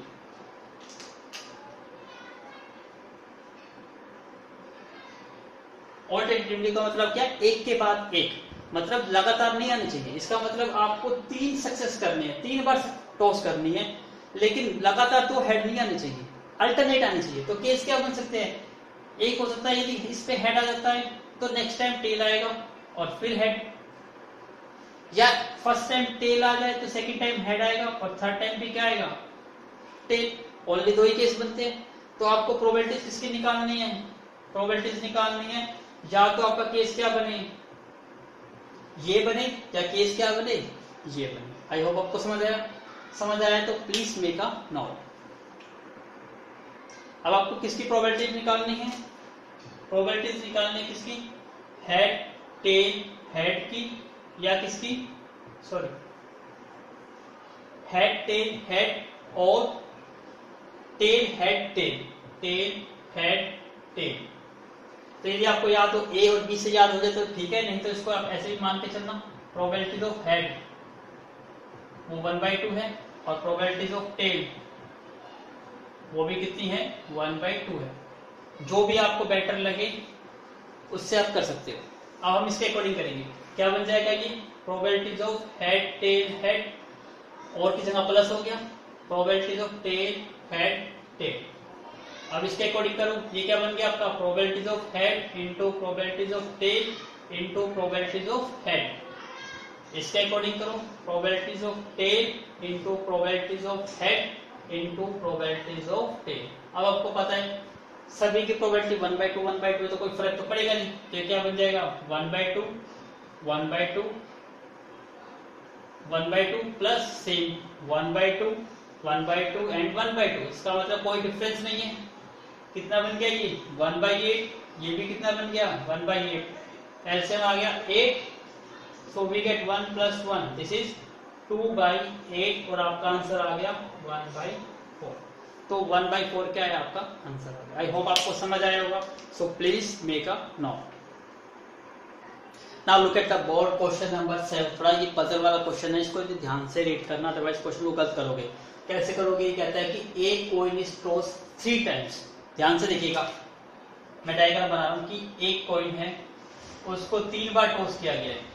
ऑल्टरनेटिवली का मतलब क्या? एक के बाद एक, मतलब लगातार नहीं आनी चाहिए। इसका मतलब आपको 3 सक्सेस करनी है, 3 बार टॉस करनी है, लेकिन लगातार तो हेड नहीं आनी चाहिए, अल्टरनेट आनी चाहिए। तो केस क्या बन सकते हैं? एक हो सकता है यदि इस पे हेड आ जाता है तो नेक्स्ट टाइम टेल आएगा और फिर हेड, या फर्स्ट टाइम टेल आ जाए तो सेकंड टाइम हेड आएगा और थर्ड टाइम भी क्या आएगा? टेल। ओनली 2 ही केस बनते हैं। तो आपको प्रोबेबिलिटीज किसकी निकालनी है? प्रोबेबिलिटीज निकालनी है, या तो आपका केस क्या बने? ये बने, या केस क्या बने? ये बने। आई होप आपको समझ आया। समझ आया तो प्लीज मेक अ नोट। अब आपको किसकी प्रोबेबिलिटीज निकालनी है? प्रोबेबिलिटीज निकालनी है किसकी? हेड टेल हेड की, या किसकी? सॉरी, हेड टेल हेड और tail head tail, tail head tail. तो यदि आपको याद हो ए और बी से याद हो जाए तो ठीक है, नहीं तो इसको आप ऐसे ही मान के चलना। प्रोबेबिलिटीज ऑफ हेड वो 1/2 है और प्रोबेबिलिटीज ऑफ टेल वो भी कितनी है? 1/2 है। जो भी आपको बेटर लगे उससे आप कर सकते हो। अब हम इसके अकॉर्डिंग करेंगे। क्या बन जाएगा ये? Probabilities of head tail head, और की जगह प्लस हो गया, probabilities of tail head tail. अब इसके अकॉर्डिंग करो, ये क्या बन गया आपका? Probabilities of head into probabilities of tail into probabilities of head. इसके अकॉर्डिंग करो, probabilities of tail into probabilities of head into probabilities of tail. अब आपको पता है सभी की प्रोबेबिलिटी 1/2 1/2 तो कोई फर्क तो पड़ेगा नहीं। तो ये क्या बन जाएगा? 1/2 1/2 1/2 प्लस सेम 1/2 1/2 एंड 1/2, इसका मतलब कोई डिफरेंस नहीं है। कितना बन गया ये 1/8, ये भी कितना बन गया 1/8, एलसीएम आ गया 8, so we get 1 + 1, this is 2/8 और आपका आंसर आ गया 1/4। तो 1/4 क्या है आपका आंसर आ गया। आई होप आपको समझ आया होगा। So please make a note. Now look at the board question number 7। थोड़ा ये पजल वाला क्वेश्चन है, इसको ध्यान से रीड करना, अदरवाइज क्वेश्चन को गलत करोगे। कैसे करोगे, ये कहता है कि A coin is toss 3 times. ध्यान से देखिएगा, मैं डायग्राम बना रहा हूं कि एक कॉइन है, उसको 3 बार टॉस किया गया है।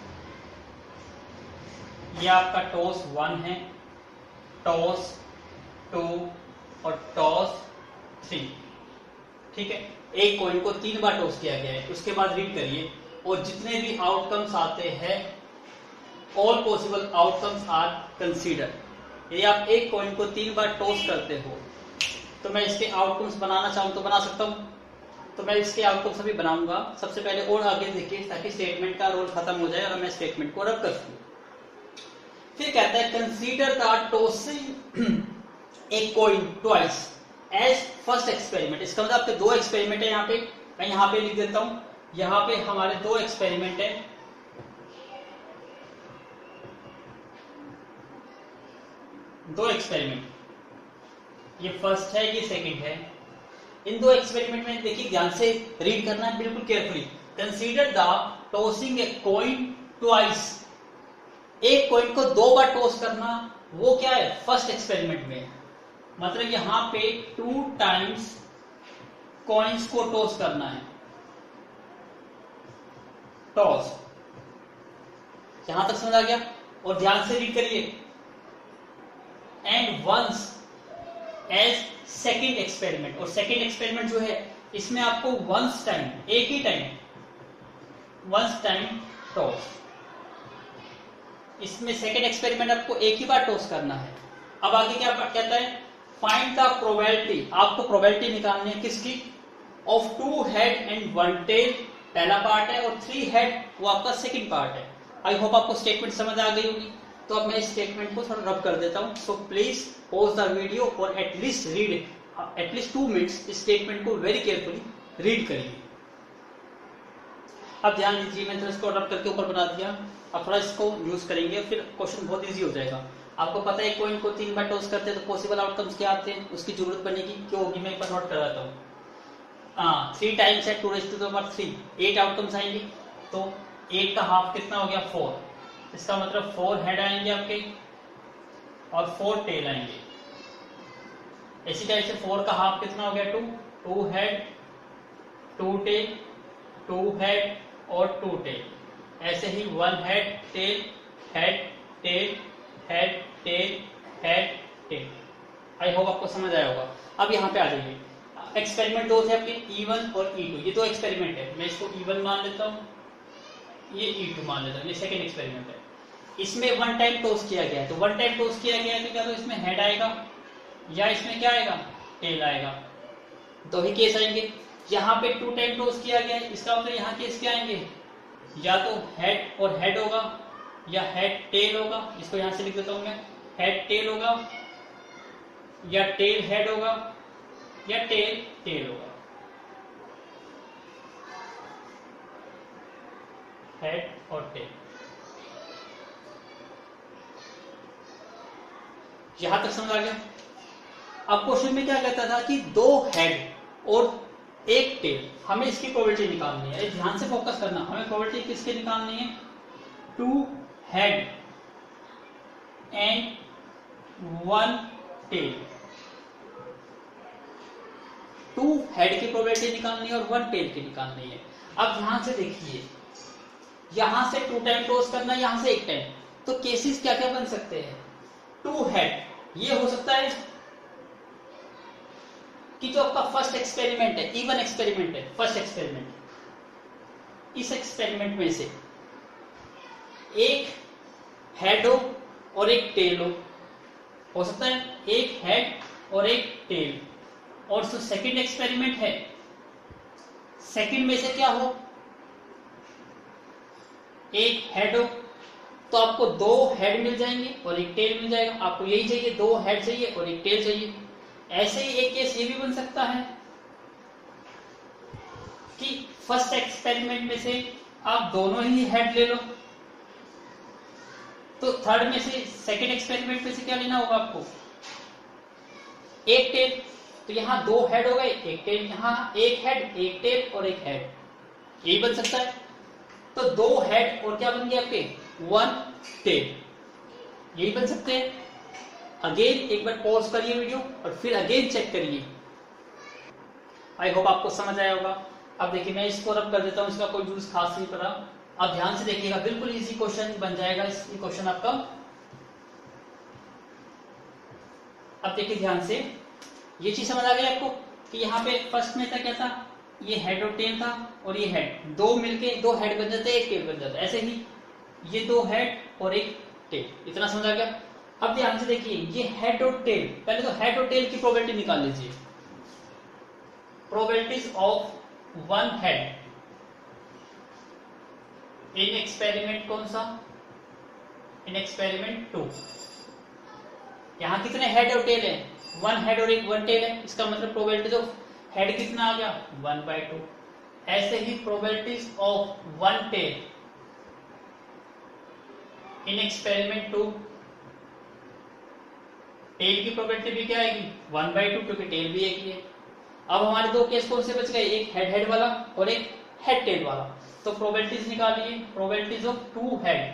ये आपका टॉस 1 है, टॉस 2 और टॉस 3। ठीक है, एक कॉइन को 3 बार टॉस किया गया है। उसके बाद रीड करिए, और जितने भी आउटकम्स आते हैं, all possible outcomes are consider. यदि आप एक कॉइन को 3 बार टॉस करते हो, तो मैं इसके आउटकम्स बनाना चाहूं तो बना सकता हूं। तो मैं इसके आउटकम्स अभी बनाऊंगा। सबसे पहले और आगे देखिए, ताकि स्टेटमेंट का रोल खत्म हो जाए और मैं स्टेटमेंट को रब कर सकूं। फिर कहता है consider the tossing a coin twice as first experiment. इसका मतलब आपके 2 एक्सपेरिमेंट है। यहाँ पे मैं यहाँ पे लिख देता हूं, यहाँ पे हमारे 2 एक्सपेरिमेंट है। दो एक्सपेरिमेंट, ये फर्स्ट है, ये सेकंड है। इन 2 एक्सपेरिमेंट में देखिए, ध्यान से रीड करना है बिल्कुल carefully. Consider the tossing a coin twice. एक कॉइन को 2 बार टॉस करना, वो क्या है फर्स्ट एक्सपेरिमेंट में। मतलब यहां पे 2 टाइम्स कॉइन्स को टॉस करना है, टॉस। यहां तक समझ आ गया। और ध्यान से रीड करिए, and once as second experiment. और सेकेंड एक्सपेरिमेंट जो है, इसमें आपको वंस टाइम, एक ही टाइम, वंस टाइम टॉस। इसमें सेकेंड एक्सपेरिमेंट आपको एक ही बार टॉस करना है। अब आगे क्या कहता है, फाइंड द प्रोबेबिलिटी। आपको प्रोबेबिलिटी निकालनी है किसकी, ऑफ 2 हेड एंड 1 टेल, पहला पार्ट है, और 3 हेड वो आपका सेकंड पार्ट है। आई होप आपको स्टेटमेंट समझ आ गई होगी। तो अब मैं इस स्टेटमेंट को थोड़ा रब कर देता हूं। So please pause the video और एटलीस्ट रीड एटलीस्ट 2 मिनट्स इस स्टेटमेंट को वेरी केयरफुली रीड करिए। अब ध्यान दीजिए, मैंने तो इसको रब करके ऊपर बना दिया। अब थोड़ा इसको यूज करेंगे, फिर क्वेश्चन बहुत इजी हो जाएगा। आपको पता है कॉइन को 3 बार टॉस करते हैं तो पॉसिबल आउटकम्स क्या आते हैं, उसकी जरूरत बनेगी क्यों होगी, मैं एक बार नोट करवाता हूँ। 3 टाइम्स है 2⁻3, 8 आउटकम्स आएंगे। तो 8 का हाफ कितना हो गया 4। इसका मतलब 4 हेड आएंगे आपके और 4 टेल आएंगे। इसी टाइप से 4 का हाफ कितना हो गया 2 हेड 2 टेल 2 हेड और 2 टेल। ऐसे ही 1 head tail head tail head tail head tail. I hope आपको समझ आया होगा। अब यहाँ पे आ जाइए, एक्सपेरिमेंट 2 थे आपके E1 और E2। ये 2 एक्सपेरिमेंट है, मैं इसको E1 मान लेता हूँ, ये E2 मान लेता हूँ। ये सेकेंड एक्सपेरिमेंट है। इसमें 1 टाइम टॉस किया गया है, तो 1 टाइम टॉस किया गया है तो क्या, तो इसमें हेड आएगा या इसमें क्या आएगा टेल आएगा। दो ही केस आएंगे। यहाँ पे 2 टाइम टॉस किया गया है, इसका मतलब यहाँ केस क्या आएंगे, या तो हेड और हेड होगा या हेड टेल होगा। इसको यहाँ से लिख देता हूं मैं, हेड टेल होगा या टेल हेड होगा या टेल टेल होगा। हेड और टेल। यहां तक समझ आ गया। अब क्वेश्चन में क्या कहता था कि 2 हेड और 1 टेल, हमें इसकी प्रोबेबिलिटी निकालनी है। ध्यान से फोकस करना, हमें प्रोबेबिलिटी किसकी निकालनी है, 2 हेड एंड 1 टेल। 2 हेड की प्रोबेबिलिटी निकालनी है और 1 टेल की निकालनी है। अब ध्यान से देखिए, यहां से 2 टाइम टॉस करना, यहां से 1 टाइम, तो केसेस क्या क्या बन सकते हैं। 2 हेड, ये हो सकता है कि जो आपका फर्स्ट एक्सपेरिमेंट है, E1 एक्सपेरिमेंट है, फर्स्ट एक्सपेरिमेंट, इस एक्सपेरिमेंट में से एक हेड हो और एक टेल हो सकता है एक हेड और एक टेल। और जो सेकंड एक्सपेरिमेंट है, सेकंड में से क्या हो, एक हेड हो तो आपको 2 हेड मिल जाएंगे और एक टेल मिल जाएगा। आपको यही चाहिए, 2 हेड चाहिए और एक टेल चाहिए। ऐसे ही एक केस ये भी बन सकता है कि फर्स्ट एक्सपेरिमेंट में से आप दोनों ही हेड ले लो, तो थर्ड में से सेकेंड एक्सपेरिमेंट में से क्या लेना होगा आपको, एक टेल। तो यहाँ 2 हेड हो गए, एक टेल, यहाँ एक हेड, एक टेल और एक हेड, यही बन सकता है। तो 2 हेड और क्या बन गए आपके, 1 टेल, यही बन सकते हैं। अगेन एक बार पॉज करिए वीडियो और फिर अगेन चेक करिए। आई होप आपको समझ आया होगा। अब देखिए मैं इसको रब कर देता हूं, इसका कोई यूज खास नहीं पड़ा। अब ध्यान से देखिएगा, बिल्कुल इजी क्वेश्चन बन जाएगा ये क्वेश्चन आपका। अब देखिए ध्यान से, ये चीज समझ आ गई आपको कि यहाँ पे फर्स्ट में था क्या था, ये हेड और टेल था और ये हेड, 2 मिलके 2 हेड बन जाते, एक टेल बन जाता। ऐसे ही ये 2 हेड और एक टेल, इतना समझ आ गया। अब ध्यान से देखिए, ये हेड और टेल, पहले तो हेड और टेल की प्रोबेबिलिटी निकाल लीजिए। Probabilities of 1 head in experiment कौन सा, इन एक्सपेरिमेंट 2। यहां कितने हेड और टेल है, 1 हेड और 1 टेल है, इसका मतलब प्रोबेबिलिटीज ऑफ हेड कितना आ गया, 1/2। ऐसे ही probabilities of 1 tail in experiment 2, tail की प्रोबेबिलिटी भी क्या आएगी, 1/2, क्योंकि टेल भी एक ही है। अब हमारे 2 केस कौन से बच गए, एक हेड हेड वाला और एक हेड टेल वाला। तो प्रोबेबिलिटीज निकालिए, प्रोबेबिलिटीज ऑफ 2 हेड,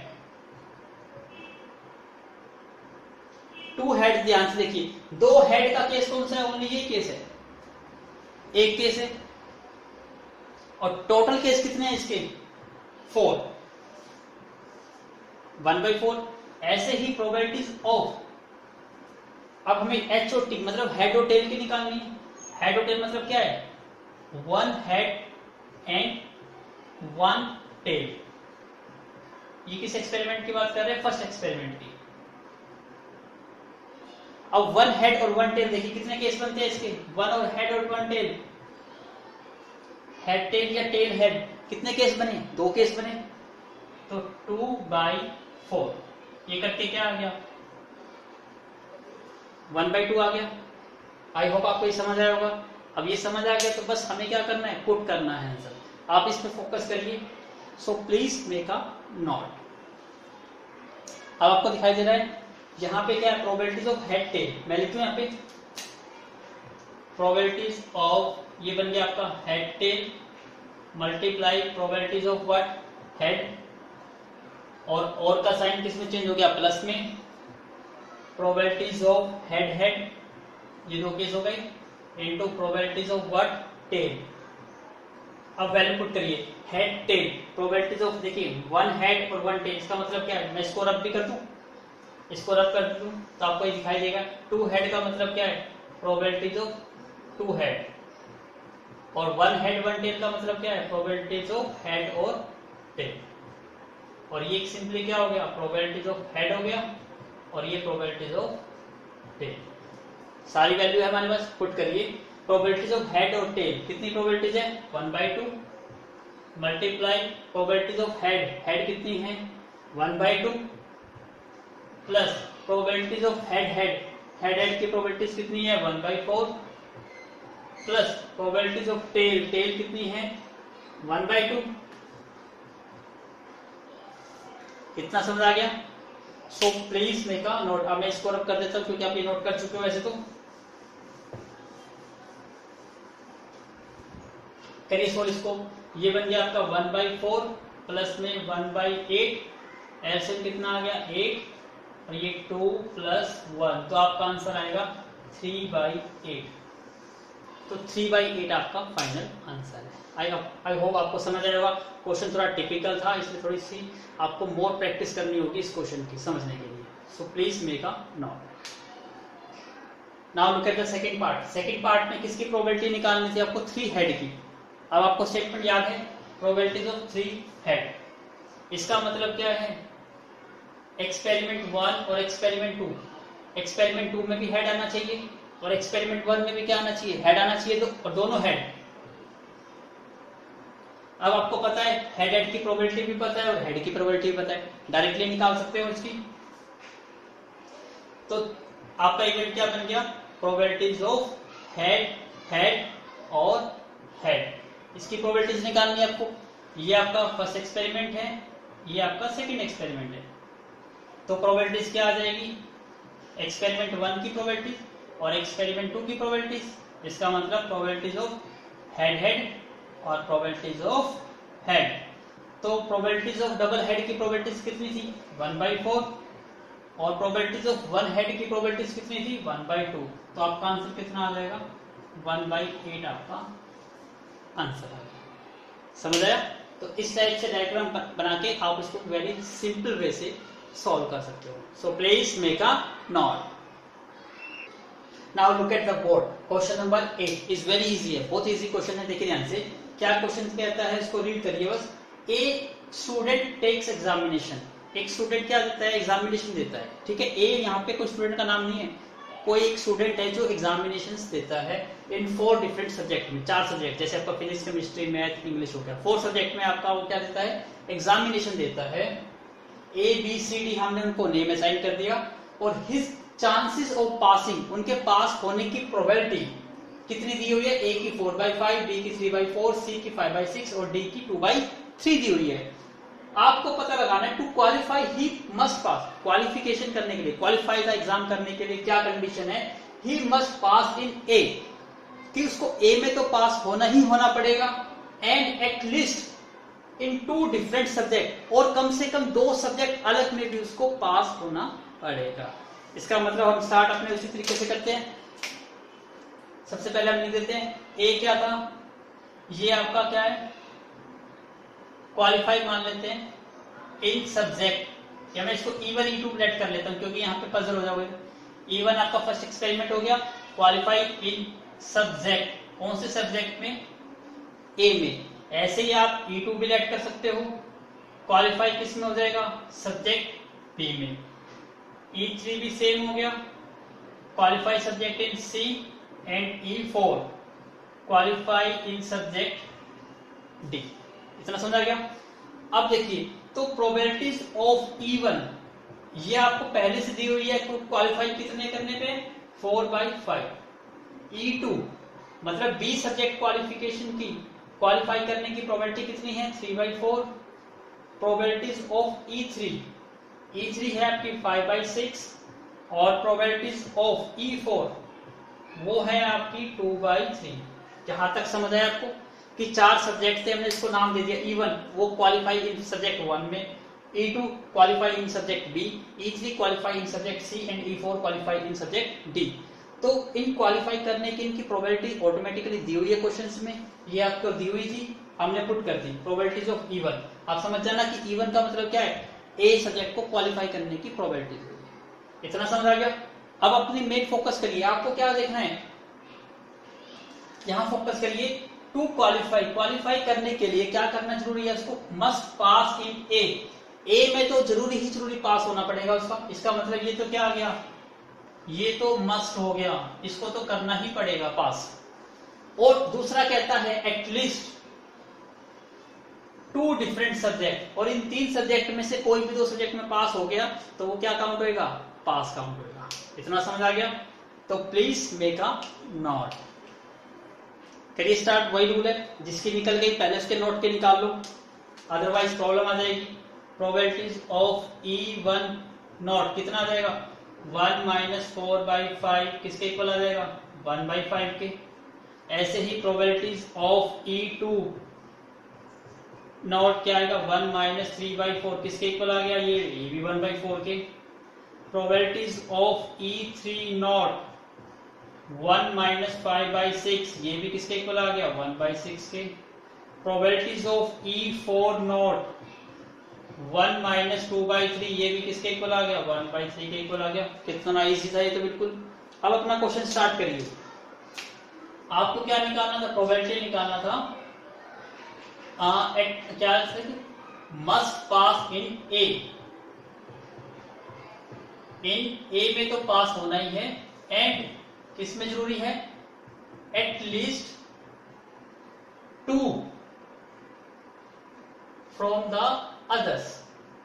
2 हेड। ध्यान से देखिए, 2 हेड का केस कौन सा है, ओनली ये केस है, एक केस है। और टोटल केस कितने हैं इसके, 4, 1/4। ऐसे ही प्रोबेबिलिटीज ऑफ, अब हमें एच और टी मतलब हेड और टेल की निकालनी है। हेड और टेल मतलब क्या है, 1 हेड एंड 1 टेल। ये किस एक्सपेरिमेंट की बात कर रहे हैं, फर्स्ट एक्सपेरिमेंट की। अब 1 हेड और 1 टेल, देखिए कितने केस बनते हैं इसके, 1 और हेड और 1 टेल, हेड टेल या टेल हेड, कितने केस बने, 2 केस बने। तो 2/4, ये करके क्या आ गया, 1/2 आ गया। आई होप आपको ये समझ आया होगा। अब ये समझ आ गया तो बस हमें क्या करना है, पुट करना है आंसर। आप इस पे फोकस करिए। So please make a note. अब आपको दिखाई दे रहा है यहाँ पे क्या है, प्रोबेबिलिटीज ऑफ हेड टेल। मैं लिखूं यहाँ पे प्रोबेबिलिटीज ऑफ, ये बन गया आपका head tail multiply probabilities of what, head, और का साइन किसमें चेंज हो गया, प्लस में, प्रोबेबिलिटीज ऑफ हेड हेड, ये 2 केस हो गए, into probabilities of what, tail. अब वैल्यू पुट करिए, हेड टेल प्रोबेबिलिटीज ऑफ, देखिए 1 हेड और 1 टेल, इसका मतलब क्या है, मैं इसको रब भी कर दूं, इसको रब कर दूं तो आपको ये दिखाई देगा। 2 हेड का मतलब क्या है, प्रोबेबिलिटीज ऑफ 2 हेड, और 1 हेड 1 टेल का मतलब क्या है, प्रोबेबिलिटीज ऑफ हेड और टेल। और ये सिंपली क्या हो गया, प्रोबेबिलिटीज ऑफ हेड हो गया और ये प्रोबेबिलिटीज ऑफ टेल। सारी वैल्यू है हमारे पास, पुट करिए। प्रोबेबिलिटीज ऑफ हेड और टेल, कितनी प्रोबेबिलिटीज है, 1/2 multiply probabilities of head, head कितनी है, 1/2 plus probabilities of head head, head head की प्रोबेबिलिटीज कितनी है, 1/4 plus probabilities of tail, tail कितनी है, 1/2। कितना समझ आ गया। So please make a note. अब मैं इसको रब कर देता हूं क्योंकि आप ये नोट कर चुके हो वैसे तो। करिए सॉल्व इसको। ये बन गया आपका 1/4 प्लस में 1/8, एलसीएम कितना आ गया 8, और ये 2 + 1, तो आपका आंसर आएगा 3/8। तो 3/8 आपका फाइनल आंसर है। आई होप आपको समझ आएगा। क्वेश्चन थोड़ा टिपिकल था, इसलिए थोड़ी सी आपको मोर प्रैक्टिस करनी होगी इस क्वेश्चन की समझने के लिए। So please make a note. Now look at the second part. Second part में किसकी प्रोबेबिलिटी निकालनी थी आपको, 3 हेड की। अब आपको स्टेटमेंट याद है, प्रोबेबिलिटीज ऑफ 3 हेड। इसका मतलब क्या है, एक्सपेरिमेंट 1 और एक्सपेरिमेंट 2, एक्सपेरिमेंट 2 में भी हेड आना चाहिए और एक्सपेरिमेंट 1 में भी क्या आना चाहिए, हेड आना चाहिए। और दोनों हेड, अब आपको पता है हेड की प्रोबेबिलिटी भी पता है और हेड की प्रोबेबिलिटी भी पता है, डायरेक्टली निकाल सकते हो इसकी। तो आपका इवेंट क्या बन गया, प्रोबेबिलिटीज ऑफ हेड, हेड और हेड, इसकी प्रोबेबिलिटीज निकालनी है आपको। ये आपका फर्स्ट एक्सपेरिमेंट है, ये आपका सेकंड एक्सपेरिमेंट है। तो प्रोबेबिलिटीज क्या आ जाएगी, एक्सपेरिमेंट 1 की प्रोबेबिलिटीज और एक्सपेरिमेंट 2 की प्रोबेबिलिटीज। इसका मतलब प्रोबेबिलिटीज ऑफ हेड हेड और प्रोबेबिलिटीज ऑफ हेड। तो प्रोबेबिलिटीज ऑफ डबल हेड की प्रोबेबिलिटीज कितनी थी, 1/4 और प्रोबेबिलिटीज ऑफ वन हेड की प्रोबेबिलिटीज कितनी थी, 1/2। तो आपका आंसर कितना आ जाएगा, 1/8 आपका आंसर आ गया। समझ आया? तो इस टाइप से डायग्राम बना के आप इसको वेरी सिंपल वे से सॉल्व कर सकते हो। So please make a note. Now look at the board. Question number 8 is very easy है, बहुत इजी क्वेश्चन है। देखिए ध्यान से क्या क्वेश्चन कहता है, इसको रीड करिए बस। ए स्टूडेंट टेक्स एग्जामिनेशन, एक स्टूडेंट क्या देता है, एग्जामिनेशन देता है, ठीक है। ए यहाँ पे कोई स्टूडेंट का नाम नहीं है, कोई एक स्टूडेंट है जो एग्जामिनेशंस देता है इन 4 डिफरेंट सब्जेक्ट में, 4 सब्जेक्ट, जैसे आपका फिजिक्स, केमिस्ट्री, मैथ, इंग्लिश हो गया। 4 सब्जेक्ट में आपका वो क्या देता है, एग्जामिनेशन देता है। ए बी सी डी हमने उनको नेम असाइन कर दिया और हिज चांसेस ऑफ पासिंग, उनके पास होने की प्रोबेबिलिटी कितनी दी हुई है, ए की 4/5, बी की 3/4, सी की 5/6 और डी की 2/3 दी हुई है। आपको पता लगाना है to qualify he must pass, qualification करने के लिए, क्वालिफाई का एग्जाम करने के लिए क्या कंडीशन है, ही मस्ट पास इन ए, कि उसको ए में तो पास होना ही होना पड़ेगा, and at least in 2 different subject, और कम से कम 2 सब्जेक्ट अलग में भी उसको पास होना पड़ेगा। इसका मतलब हम स्टार्ट अपने उसी तरीके से करते हैं। सबसे पहले हम लिख देते हैं ए क्या था, ये आपका क्या है, क्वालिफाई मान लेते हैं इन सब्जेक्ट, या मैं इसको E1 E2 लेट कर लेता हूं क्योंकि यहाँ पे पजल हो जाओगे। E1 आपका फर्स्ट एक्सपेरिमेंट हो गया, क्वालिफाई इन सब्जेक्ट, कौन से सब्जेक्ट में, ए में। ऐसे ही आप E2 भी लेट कर सकते हो, क्वालिफाई किस में हो जाएगा, सब्जेक्ट बी में। E3 भी सेम हो गया, qualify subject in C, and E4 qualify in subject D. इतना समझ आ गया? अब देखिए, तो प्रोबेबिलिटीज ऑफ E1 ये आपको पहले से दी हुई है, क्वालिफाई कितने करने पे, 4/5। E2 मतलब बी सब्जेक्ट क्वालिफिकेशन की, क्वालिफाई करने की प्रोबेबिलिटी कितनी है, 3/4। प्रोबेबिलिटीज ऑफ E3 है आपकी 5/6 और प्रोबेबिलिटीज ऑफ E4 वो है आपकी 2/3। जहां तक समझ आया आपको कि 4 सब्जेक्ट थे, हमने इसको नाम दे दिया E1 वो क्वालिफाई इन सब्जेक्ट 1 में, E2 qualify in subject B, E3 qualify in subject C and E4 qualify in subject D. तो इन क्वालिफाई करने की इनकी प्रोबेबिलिटी ऑटोमेटिकली दी हुई है क्वेश्चंस में, ये आपको दी हुई थी, हमने पुट कर दी प्रोबेबिलिटीज ऑफ E1। आप समझ जाना कि E1 का मतलब क्या है, ए सब्जेक्ट को क्वालिफाई करने की प्रोबेबिलिटी। इतना समझ आ गया? अब अपनी मेन फोकस करिए, आपको क्या देखना है, यहां फोकस करिए। टू क्वालिफाई करने के लिए क्या करना जरूरी है, उसको मस्ट पास इन ए में तो जरूरी ही जरूरी पास होना पड़ेगा उसका। इसका मतलब ये तो क्या आ गया, ये तो मस्ट हो गया, इसको तो करना ही पड़ेगा पास। और दूसरा कहता है एटलीस्ट 2 डिफरेंट सब्जेक्ट, और इन 3 सब्जेक्ट में से कोई भी 2 सब्जेक्ट में पास हो गया तो वो क्या काउंट होएगा, पास काउंट होएगा। इतना समझ आ गया? तो प्लीज मेक अ नोट। करिए स्टार्ट। वही रूल है, जिसकी निकल गई पहले उसके नोट के निकाल लो, अदरवाइज प्रॉब्लम आ जाएगी। प्रोबेबिलिटीज ऑफ E1 नोट कितना आ जाएगा, 1 - 4/5 किसके इक्वल आ जाएगा, 1/5 के। ऐसे ही प्रोबेबिलिटीज ऑफ E2 नोट क्या आएगा, 1 - 3/4 किसके इक्वल आ गया, ये भी 1/4 के। प्रोबेबिलिटीज ऑफ E3 नोट 1 - 5/6 ये भी किसके इक्वल आ गया, 1/6 के। प्रोबेबिलिटीज ऑफ E4 नोट 1 - 2/3 ये भी किसके इक्वल आ गया, 1/3 के इक्वल आ गया। कितना इजी था ये तो बिल्कुल। अब अपना क्वेश्चन स्टार्ट करिए। आपको क्या निकालना था, प्रोबेबिलिटी निकालना था, क्या मस्ट पास इन ए में तो पास होना ही है, एंड किसमें जरूरी है, at least 2 from the others.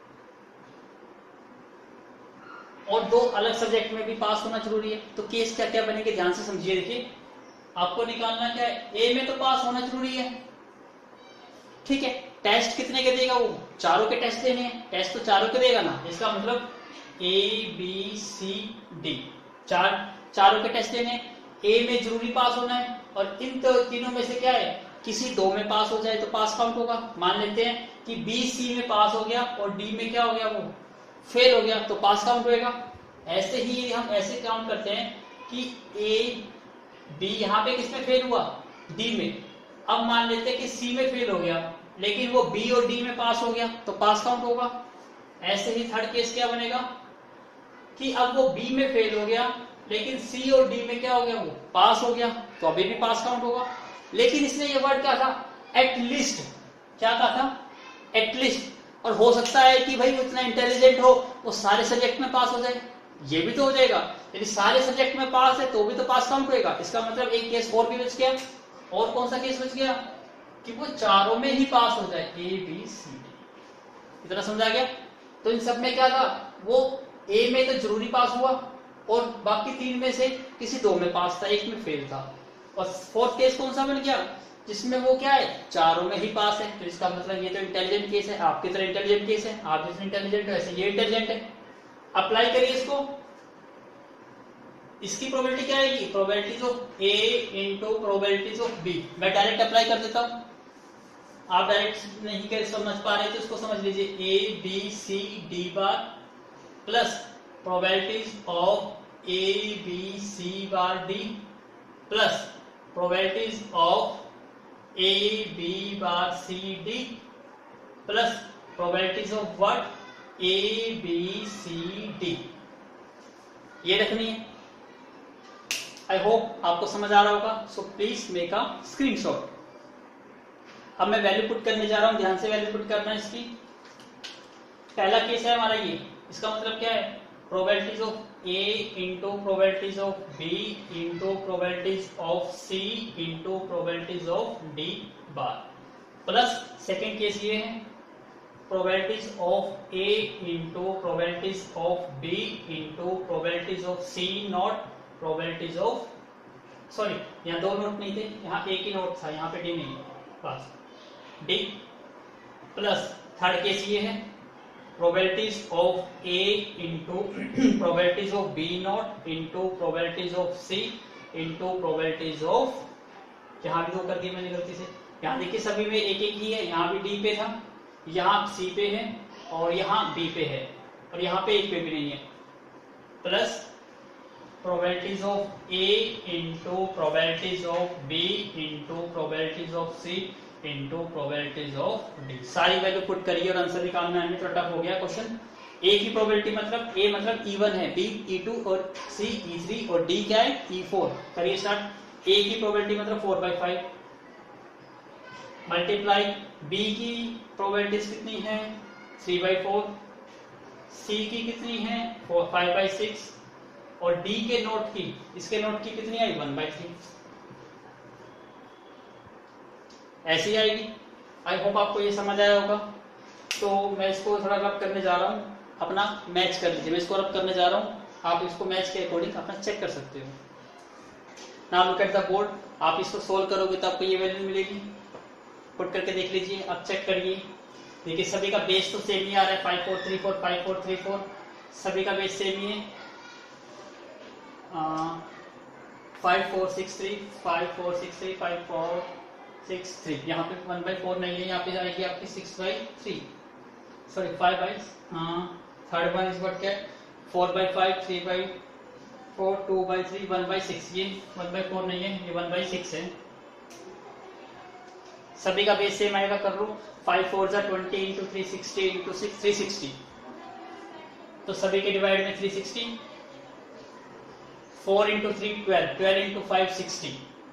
और दो अलग सब्जेक्ट में भी पास होना जरूरी है। तो केस क्या क्या बनेंगे ध्यान से समझिए। देखिए आपको निकालना क्या है, ए में तो पास होना जरूरी है, ठीक है। टेस्ट कितने के देगा, वो चारों के टेस्ट देने हैं, टेस्ट तो चारों के देगा ना। इसका मतलब ए बी सी डी चारों के टेस्ट देने हैं। ए में जरूरी पास होना है, और इन तीनों में से क्या है, किसी दो में पास हो जाए तो पास काउंट होगा। मान लेते हैं कि बी सी में पास हो गया और डी में क्या हो गया, वो फेल हो गया, तो पास काउंट होएगा। ऐसे ही हम ऐसे काउंट करते हैं कि ए बी यहाँ पे किसमें फेल हुआ, डी में। अब मान लेते हैं कि सी में फेल हो गया, लेकिन वो बी और डी में पास हो गया, तो पास काउंट होगा। ऐसे ही थर्ड केस क्या बनेगा कि अब वो बी में फेल हो गया, लेकिन सी और डी में क्या हो गया, वो पास हो गया, तो अभी भी पास काउंट होगा। लेकिन इसने ये वर्ड क्या था, एटलीस्ट, क्या कहा था, एटलीस्ट। और हो सकता है कि भाई उतना इंटेलिजेंट हो वो सारे सब्जेक्ट में पास हो जाए, ये भी तो हो जाएगा। यदि सारे सब्जेक्ट में पास है तो भी तो पास काउंट होएगा। इसका मतलब एक केस और भी बच गया। और कौन सा केस बच गया, कि वो चारों में ही पास हो जाए, ए बी सी डी। इतना समझा गया। तो इन सब में क्या था, वो ए में तो जरूरी पास हुआ, और बाकी तीन में से किसी दो में पास था, एक में फेल था। और फोर्थ केस कौन सा बन गया, जिसमें वो क्या है, चारों में ही पास है। तो इसका मतलब ये तो इंटेलिजेंट केस है, आपकी तरह इंटेलिजेंट केस है। आप जितने इंटेलिजेंट हो ऐसे ये इंटेलिजेंट है। अप्लाई करिए इसको। इसकी प्रोबेबिलिटी क्या आएगी, probabilities of A into probabilities of B. मैं डायरेक्ट अप्लाई कर देता हूं, आप डायरेक्ट नहीं कर समझ पा रहे तो इसको समझ लीजिए। A B C D bar plus probabilities of A B C bar D plus probabilities of A B bar C D plus probabilities of what, A B C D. ये रखनी है। आई होप आपको समझ आ रहा होगा। So please make a screenshot. अब मैं वैल्यू पुट करने जा रहा हूं, ध्यान से वैल्यू पुट करना है इसकी। पहला केस है हमारा ये। इसका मतलब क्या है, probabilities of A into probabilities of B into probabilities of C into probabilities of D bar plus second case ये है, probabilities of A into probabilities of B into probabilities of C not probabilities of, sorry यहाँ दो नोट नहीं थे, यहाँ एक ही नोट था, यहाँ पे डी नहीं, बस डी प्लस थर्ड केस ये है, probabilities of A into probabilities of B not into probabilities of C into probabilities of, यहाँ भी दो कर दिए मैंने गलती से। यहाँ देखिए सभी में एक एक ही है, यहाँ भी डी पे था, यहाँ सी पे है और यहाँ बी पे है, और यहाँ पे एक पे भी नहीं है। Plus probabilities of A into probabilities of B into probabilities of C into probabilities of D. सारी वैल्यू पुट करिए और आंसर निकालना है। थोड़ा टफ हो गया क्वेश्चन। ए की प्रोबेबिलिटी मतलब ए मतलब E1 है, बी E2 और सी E3 और डी क्या है E4। करिए स्टार्ट। ए की प्रोबेबिलिटी मतलब 4/5 मल्टीप्लाई बी की प्रोबेबिलिटीज कितनी है 3/4, सी की कितनी है 5/6 और डी के नोट की, इसके नोट की कितनी आई 1/3। ऐसी आएगी। आई होप आपको ये समझ आया होगा। तो मैं इसको थोड़ा रब करने जा रहा हूँ, अपना मैच कर लीजिए। मैं इसको रब करने जा रहा हूँ, आप इसको मैच के अकॉर्डिंग अपना चेक कर सकते हो। Now look at the board. आप इसको सोल्व करोगे तो आपको ये वैल्यू मिलेगी। पुट करके देख लीजिए, अब चेक करिए। देखिए सभी का बेस तो सेम ही आ रहा है, 5 4 3 4 5 4 3 4, सभी का बेस सेम ही है। 5 4 6 3 5 4 6 3 5 4 6 3। यहाँ पे 1/4 नहीं है, यहाँ पे आएगी आपकी 6/3, sorry 5/, third one is what क्या 4/5 3/4 2/3 1/6। ये 1/4 नहीं है, ये 1/6 है। सभी का बेस सेम आएगा। कर लो 5 4 20 इंटू 360 इंटू 6 360, तो सभी के डिवाइड में 360, 4 into 3 12, 12 into 5 60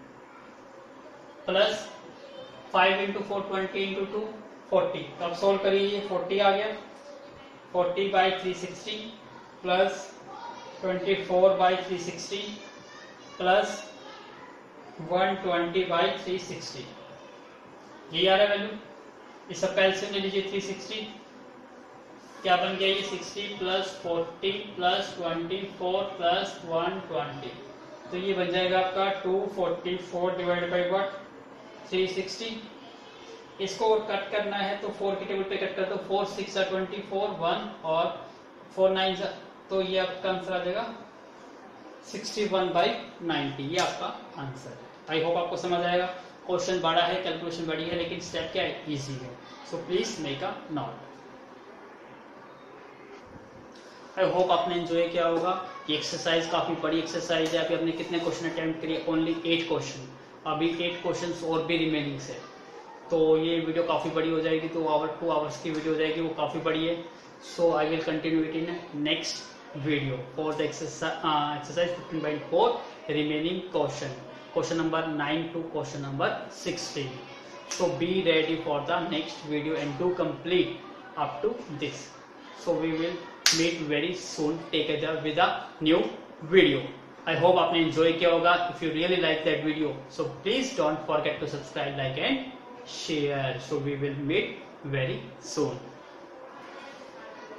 plus 5 into 4 20 into 2 40। तो अब सोल्व करिए, ये 40 आ गया, 40/360 प्लस 24/360 प्लस 120/360। ये आ रहा है वैल्यू। इसका कैल्सियम ले लीजिए 360, क्या बन गया ये 60 प्लस 40 प्लस 24 प्लस 120, तो ये बन जाएगा आपका 244 डिवाइडेड बाई व्हाट 360। इसको कट करना है तो 4 के टेबल पे कट कर दो, 4 6 24 1 और 4 9, तो ये आपका आंसर आ जाएगा 61/90, ये आपका आंसर है। आई होप आपको समझ आएगा। क्वेश्चन बड़ा है, कैलकुलेशन बड़ी है, लेकिन स्टेप क्या है, इजी है। So please make a note. I hope आपने एंजॉय किया होगा। ये एक्सरसाइज काफी बड़ी एक्सरसाइज है। अभी आपने कितने क्वेश्चन अटेम्प्ट किए, ओनली 8 क्वेश्चन, अभी 8 क्वेश्चन और भी रिमेनिंग है, तो ये वीडियो काफी बड़ी हो जाएगी, 2 आवर्स की वीडियो हो जाएगी, वो काफी बड़ी है। So I will continue it in next video for the exercise 15.4 remaining question number 9 to question number 16. So be ready for the next video and do complete up to this. So we will meet very soon, take care with a new video. I hope आपने enjoy किया होगा. If you really like that video, so please don't forget to subscribe, like and share. So we will meet very soon.